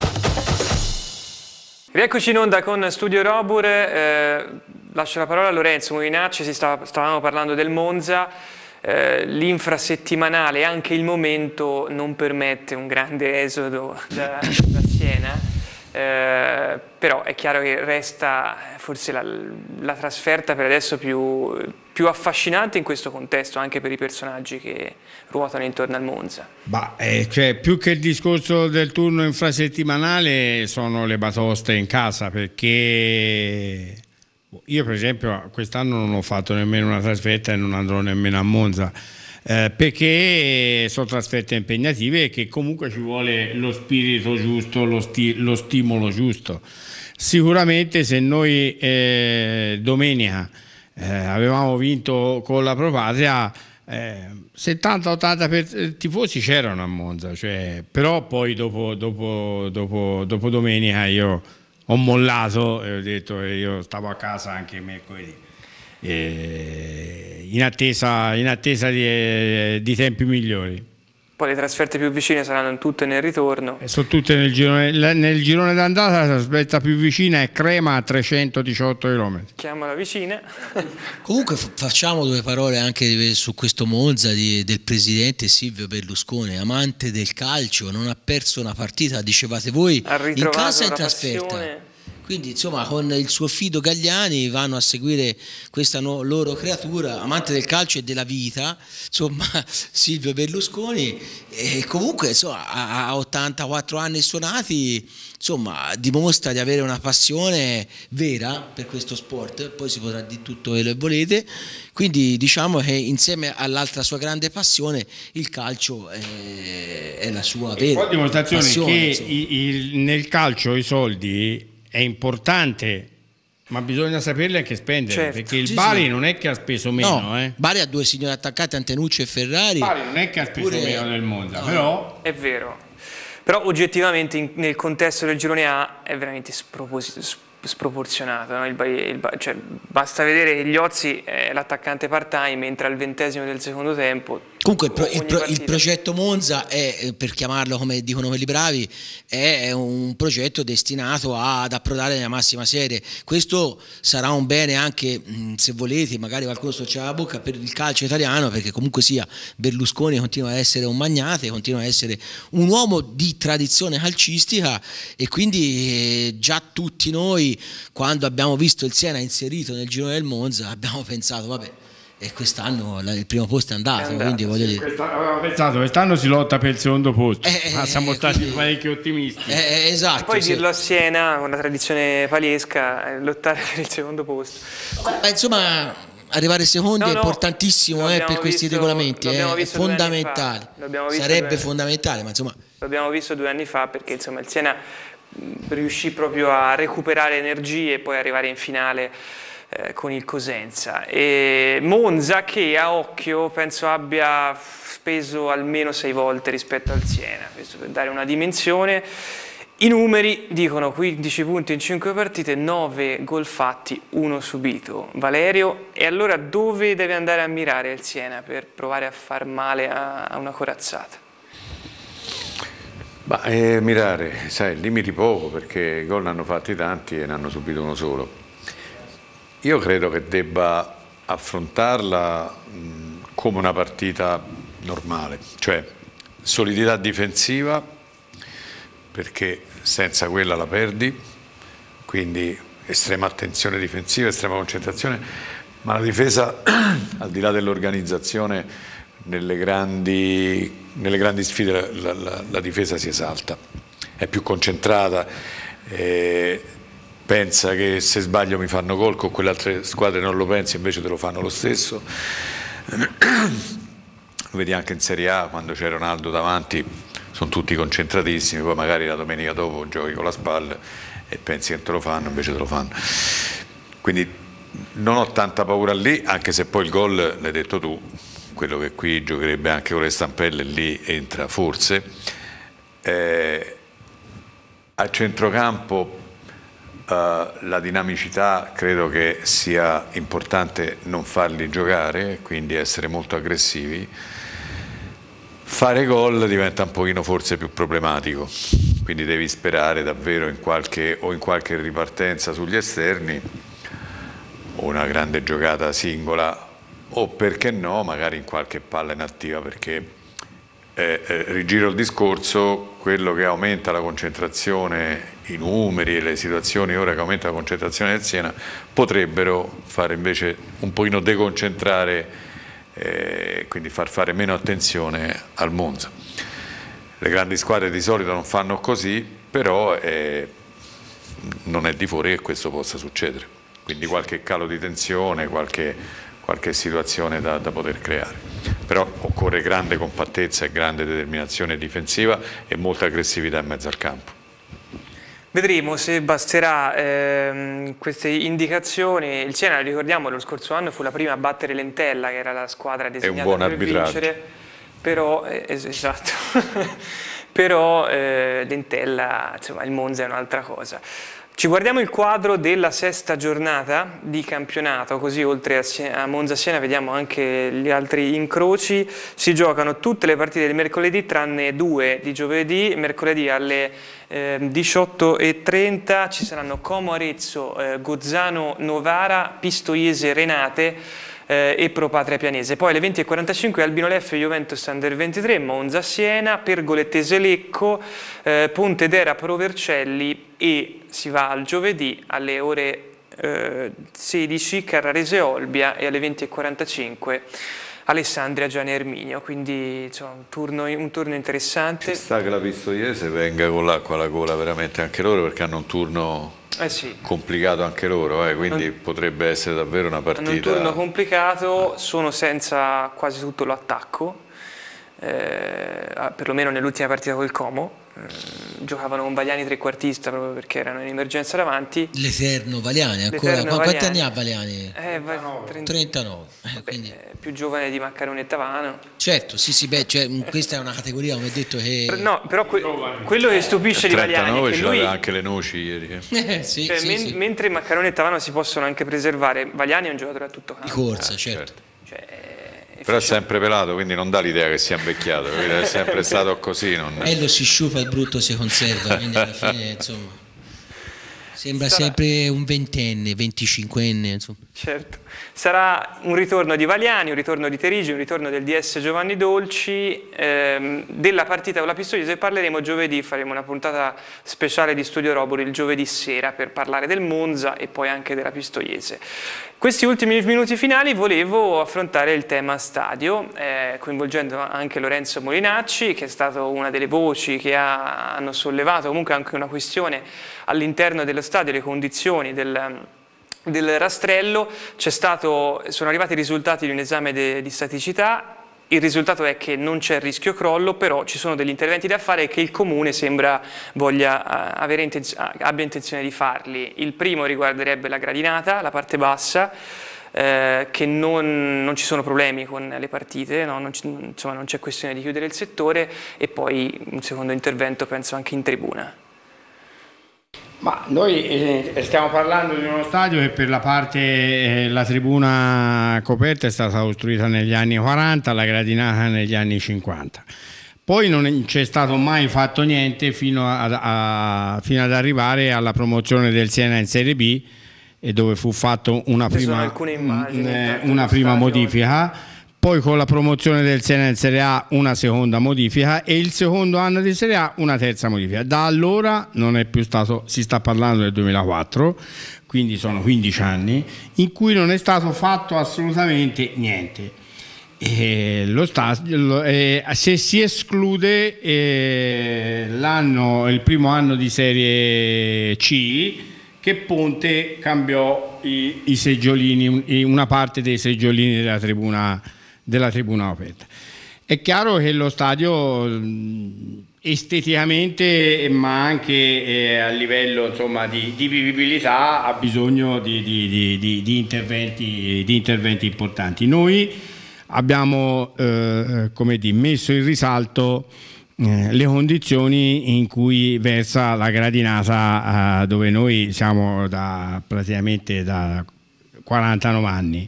Rieccoci in onda con Studio Robur, lascio la parola a Lorenzo Molinacci, stavamo parlando del Monza, l'infrasettimanale, anche il momento non permette un grande esodo da Siena. Però è chiaro che resta forse la trasferta per adesso più affascinante in questo contesto, anche per i personaggi che ruotano intorno al Monza. Cioè, più che il discorso del turno infrasettimanale sono le batoste in casa, perché io per esempio quest'anno non ho fatto nemmeno una trasferta e non andrò nemmeno a Monza. Perché sono trasferte impegnative e che comunque ci vuole lo spirito giusto, lo stimolo giusto. Sicuramente se noi domenica avevamo vinto con la Pro Patria, 70-80 tifosi c'erano a Monza, però poi dopo domenica io ho mollato e ho detto che io stavo a casa anche mercoledì. In attesa di tempi migliori. Poi le trasferte più vicine saranno tutte nel ritorno. Sono tutte nel girone d'andata, la trasferta più vicina è Crema a 318 km. Chiamala vicina. Comunque facciamo 2 parole anche su questo Monza del presidente Silvio Berlusconi, amante del calcio, non ha perso una partita, dicevate voi, in casa e in trasferta. Passione. Quindi insomma con il suo fido Gagliani vanno a seguire questa loro creatura, amante del calcio e della vita, insomma Silvio Berlusconi, e comunque insomma a 84 anni suonati, insomma dimostra di avere una passione vera per questo sport, poi si potrà dire tutto quello che volete, quindi diciamo che insieme all'altra sua grande passione il calcio è la sua vera dimostrazione passione, che nel calcio i soldi è importante, ma bisogna saperli anche spendere, certo, perché il Bari non è che ha speso meno. No, Bari ha 2 signori attaccati, Antenucci e Ferrari. Bari non è che ha speso meno del Monza, però... È vero, però oggettivamente nel contesto del girone A è veramente sproporzionato, no? Cioè, basta vedere che Gliozzi è l'attaccante part-time, mentre al 20° del secondo tempo... Comunque il progetto Monza è, per chiamarlo come dicono quelli bravi, è un progetto destinato ad approdare nella massima serie. Questo sarà un bene anche, se volete, magari qualcuno storcerà la bocca, per il calcio italiano, perché comunque sia Berlusconi continua a essere un magnate, continua a essere un uomo di tradizione calcistica, e quindi già tutti noi, quando abbiamo visto il Siena inserito nel girone del Monza, abbiamo pensato vabbè, e quest'anno il primo posto è andato, quindi voglio dire, avevamo pensato quest'anno si lotta per il secondo posto, ma siamo stati parecchio ottimisti. Esatto, e poi dirlo a Siena, con una tradizione palesca, lottare per il secondo posto. Insomma, arrivare secondi è importantissimo per questi regolamenti, è fondamentale, sarebbe fondamentale, ma insomma l'abbiamo visto 2 anni fa, perché insomma il Siena riuscì proprio a recuperare energie e poi arrivare in finale con il Cosenza. E Monza che a occhio penso abbia speso almeno 6 volte rispetto al Siena, questo per dare una dimensione. I numeri dicono 15 punti in 5 partite, 9 gol fatti, 1 subito. Valerio, e allora dove deve andare a mirare il Siena per provare a far male a una corazzata? Mirare, sai, limiti poco, perché gol ne hanno fatti tanti e ne hanno subito uno solo. Io credo che debba affrontarla come una partita normale, cioè solidità difensiva, perché senza quella la perdi, quindi estrema attenzione difensiva, estrema concentrazione, Ma la difesa, al di là dell'organizzazione, nelle grandi sfide la difesa si esalta, è più concentrata, pensa che se sbaglio mi fanno gol, con quelle altre squadre non lo pensi, invece te lo fanno lo stesso. Lo vedi anche in Serie A, quando c'è Ronaldo davanti sono tutti concentratissimi, poi magari la domenica dopo giochi con la spalla e pensi che te lo fanno, invece te lo fanno. Quindi non ho tanta paura lì, anche se poi il gol, l'hai detto tu, quello che qui giocherebbe anche con le stampelle, lì entra forse. A centrocampo la dinamicità credo che sia importante non farli giocare, quindi essere molto aggressivi. Fare gol diventa un pochino forse più problematico, quindi devi sperare davvero in qualche ripartenza sugli esterni o una grande giocata singola, o perché no magari in qualche palla inattiva, perché rigiro il discorso, quello che aumenta la concentrazione, i numeri e le situazioni ora che aumenta la concentrazione del Siena potrebbero fare invece un pochino deconcentrare, quindi far fare meno attenzione al Monza. Le grandi squadre di solito non fanno così, però non è di fuori che questo possa succedere, quindi qualche calo di tensione, qualche situazione da poter creare, però occorre grande compattezza e grande determinazione difensiva e molta aggressività in mezzo al campo. Vedremo se basterà queste indicazioni. Il Siena, ricordiamo, lo scorso anno fu la prima a battere l'Entella, che era la squadra designata per vincere, però, esatto, però l'Entella, insomma, il Monza è un'altra cosa. Ci guardiamo il quadro della sesta giornata di campionato, così oltre a Monza-Siena vediamo anche gli altri incroci. Si giocano tutte le partite del mercoledì tranne 2 di giovedì. Mercoledì alle 18:30 ci saranno Como-Arezzo, Gozzano-Novara, Pistoiese-Renate e Pro Patria Pianese. Poi alle 20:45 Albino Leffe, Juventus Under 23, Monza-Siena, Pergolettese-Lecco, Pontedera Pro Vercelli, e si va al giovedì alle ore 16 Carrarese-Olbia e alle 20:45 Alessandria Gianni Erminio, quindi insomma, un turno interessante. Ci sta che la Pistoiese venga con l'acqua alla gola veramente anche loro, perché hanno un turno sì, complicato anche loro, quindi potrebbe essere davvero una partita. Hanno un turno complicato, sono senza quasi tutto l'attacco, perlomeno nell'ultima partita col Como. Giocavano con Valiani trequartista proprio perché erano in emergenza davanti. L'Eterno Valiani ancora. Quanti anni ha Valiani? 39. Quindi più giovane di Maccarone e Tavano. Certo, sì, beh, cioè, questa è una categoria, come detto, che... No, però quello che stupisce di Valiani è che lui... aveva anche le noci ieri. Sì, cioè, sì. Mentre Maccarone e Tavano si possono anche preservare, Valiani è un giocatore a tutto campo. Di corsa, certo. Però è sempre pelato, quindi non dà l'idea che sia invecchiato, è sempre stato così. Lo si sciupa, il brutto si conserva, quindi alla fine insomma sembra sempre un 20enne, 25enne, insomma. Certo, sarà un ritorno di Valiani, un ritorno di Terigi, un ritorno del DS Giovanni Dolci. Della partita con la Pistoiese parleremo giovedì, faremo una puntata speciale di Studio Roburi il giovedì sera per parlare del Monza e poi anche della Pistoiese. Questi ultimi minuti finali volevo affrontare il tema stadio, coinvolgendo anche Lorenzo Molinacci, che è stato una delle voci che hanno sollevato comunque anche una questione all'interno dello stadio, le condizioni del rastrello. Sono arrivati i risultati di un esame di staticità. Il risultato è che non c'è rischio crollo, però ci sono degli interventi da fare e che il Comune sembra abbia intenzione di farli. Il primo riguarderebbe la gradinata, la parte bassa, che non ci sono problemi con le partite, no? Insomma, non c'è questione di chiudere il settore, e poi un secondo intervento penso anche in tribuna. Ma noi stiamo parlando di uno stadio che per la parte, la tribuna coperta è stata costruita negli anni 40, la gradinata negli anni 50. Poi non c'è stato mai fatto niente fino ad arrivare alla promozione del Siena in Serie B, e dove fu fatto una prima modifica poi con la promozione del Siena in Serie A una seconda modifica e il secondo anno di Serie A una terza modifica. Da allora non è più stato, si sta parlando del 2004, quindi sono 15 anni, in cui non è stato fatto assolutamente niente. Se si esclude il primo anno di Serie C, che Ponte cambiò i seggiolini, una parte dei seggiolini della tribuna aperta. È chiaro che lo stadio esteticamente, ma anche a livello, insomma, di vivibilità, ha bisogno di interventi importanti. Noi abbiamo messo in risalto le condizioni in cui versa la gradinata, dove noi siamo praticamente da 49 anni,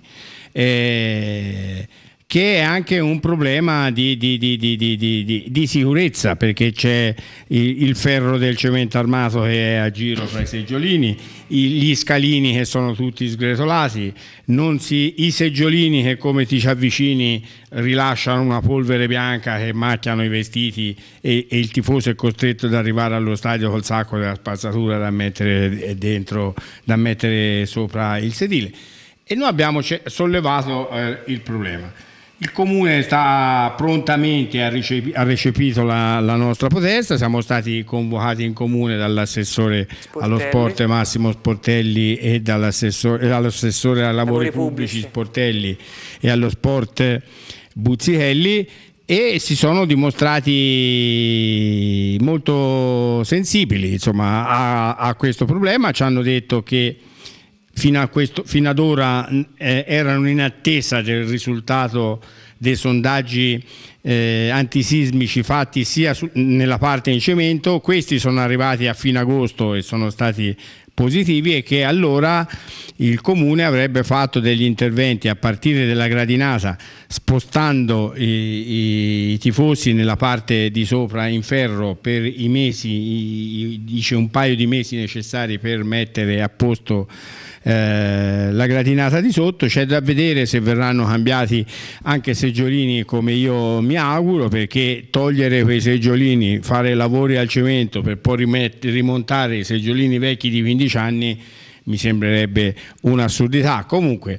che è anche un problema di sicurezza, perché c'è il ferro del cemento armato che è a giro fra i seggiolini, gli scalini che sono tutti sgretolati, i seggiolini che come ti ci avvicini rilasciano una polvere bianca che macchiano i vestiti e il tifoso è costretto ad arrivare allo stadio col sacco della spazzatura da mettere dentro, da mettere sopra il sedile. E noi abbiamo sollevato il problema. Il Comune sta prontamente, ha recepito la nostra protesta, siamo stati convocati in Comune dall'assessore allo sport Massimo Sportelli e dall'assessore ai lavori pubblici Sportelli e allo sport Buzzichelli, e si sono dimostrati molto sensibili, insomma, a questo problema. Ci hanno detto che fino ad ora erano in attesa del risultato dei sondaggi antisismici fatti sia nella parte in cemento. Questi sono arrivati a fine agosto e sono stati positivi, e che allora il Comune avrebbe fatto degli interventi a partire dalla gradinata, spostando i tifosi nella parte di sopra in ferro per i mesi, dice un paio di mesi necessari per mettere a posto la gradinata di sotto. C'è da vedere se verranno cambiati anche seggiolini, come io mi auguro, perché togliere quei seggiolini, fare lavori al cemento per poi rimontare i seggiolini vecchi di 15 anni mi sembrerebbe un'assurdità. Comunque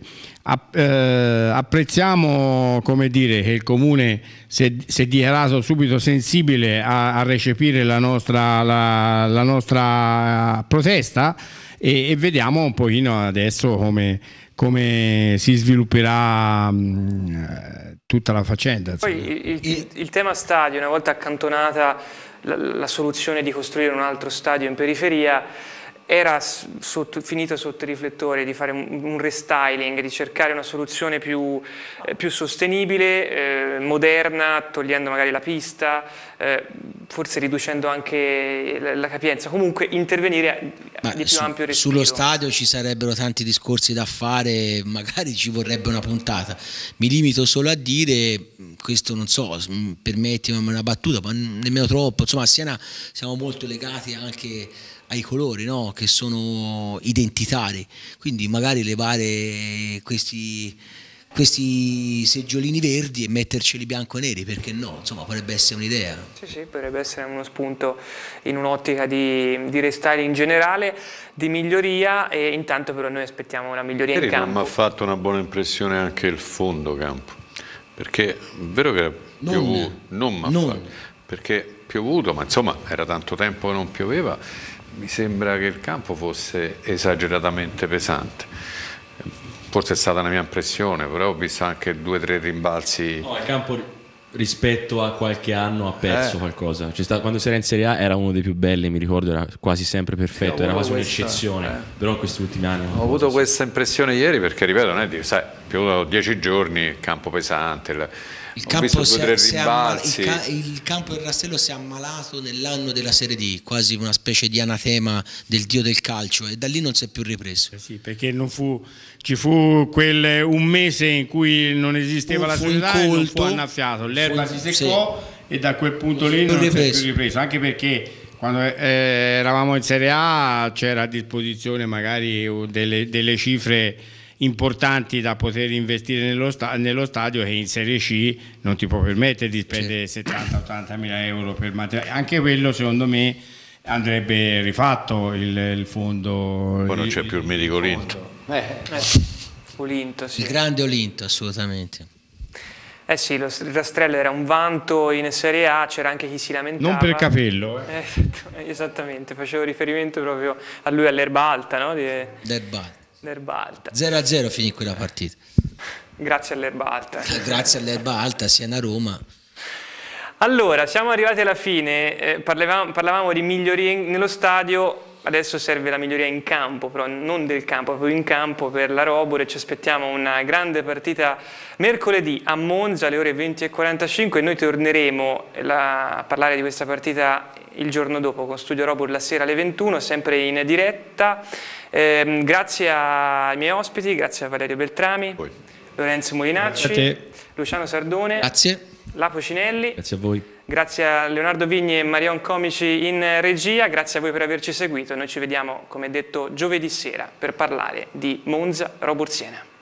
apprezziamo, come dire, che il Comune si è dichiarato subito sensibile a recepire la nostra protesta, e vediamo un pochino adesso come si svilupperà tutta la faccenda. Poi il tema stadio, una volta accantonata la soluzione di costruire un altro stadio in periferia, era finito sotto i riflettori di fare un restyling, di cercare una soluzione più sostenibile, moderna, togliendo magari la pista, forse riducendo anche la capienza, comunque intervenire di più ampio respiro. Sullo stadio ci sarebbero tanti discorsi da fare, magari ci vorrebbe una puntata. Mi limito solo a dire, questo non so, permettimi una battuta, ma nemmeno troppo, insomma a Siena siamo molto legati anche ai colori, no? Che sono identitari, quindi magari levare questi seggiolini verdi e metterceli bianco e neri, perché no? Insomma, potrebbe essere un'idea. Sì, potrebbe essere uno spunto in un'ottica di restyling generale, di miglioria, e intanto però noi aspettiamo una miglioria in campo. Non mi ha fatto una buona impressione anche il fondo campo, perché è vero che era piovuto, perché piovuto, ma insomma era tanto tempo che non pioveva. Mi sembra che il campo fosse esageratamente pesante. Forse è stata una mia impressione, però ho visto anche 2 o 3 rimbalzi. No, il campo rispetto a qualche anno ha perso qualcosa. Quando si era in Serie A era uno dei più belli, mi ricordo, era quasi sempre perfetto, era quasi un'eccezione, però in questi ultimi anni ho avuto questa impressione ieri, perché ripeto, non è di, sai, piovuto 10 giorni, campo pesante. Il campo il campo del Rastello si è ammalato nell'anno della Serie D, quasi una specie di anatema del dio del calcio, e da lì non si è più ripreso. Sì, perché ci fu un mese in cui non esisteva la società e non fu annaffiato, l'erba si seccò e da quel punto lì non si è più ripreso, anche perché quando eravamo in Serie A c'era a disposizione magari delle cifre importanti da poter investire nello stadio, che in Serie C non ti può permettere di spendere 70-80 mila euro per materiale. Anche quello secondo me andrebbe rifatto il fondo. Poi non c'è più il mitico Olinto. Olinto, sì. Il grande Olinto, assolutamente. Eh sì, il Rastrello era un vanto in Serie A, c'era anche chi si lamentava. Non per capello. Esattamente, facevo riferimento proprio a lui, all'Erba Alta, no? L'Erba Alta. 0-0 finì quella partita. Grazie all'Erba Alta. Grazie all'Erba Alta, Siena Roma. Allora, siamo arrivati alla fine, parlavamo di migliorie nello stadio. Adesso serve la miglioria in campo, però non del campo, proprio in campo per la Robur, e ci aspettiamo una grande partita mercoledì a Monza alle ore 20:45 e noi torneremo a parlare di questa partita il giorno dopo con Studio Robur la sera alle 21, sempre in diretta. Grazie ai miei ospiti, grazie a Valerio Beltrami, Lorenzo Molinacci, Luciano Sardone, Lapo Cinelli. Grazie a voi. Grazie a Leonardo Vigni e Marion Comici in regia, grazie a voi per averci seguito. Noi ci vediamo, come detto, giovedì sera per parlare di Monza Robur Siena.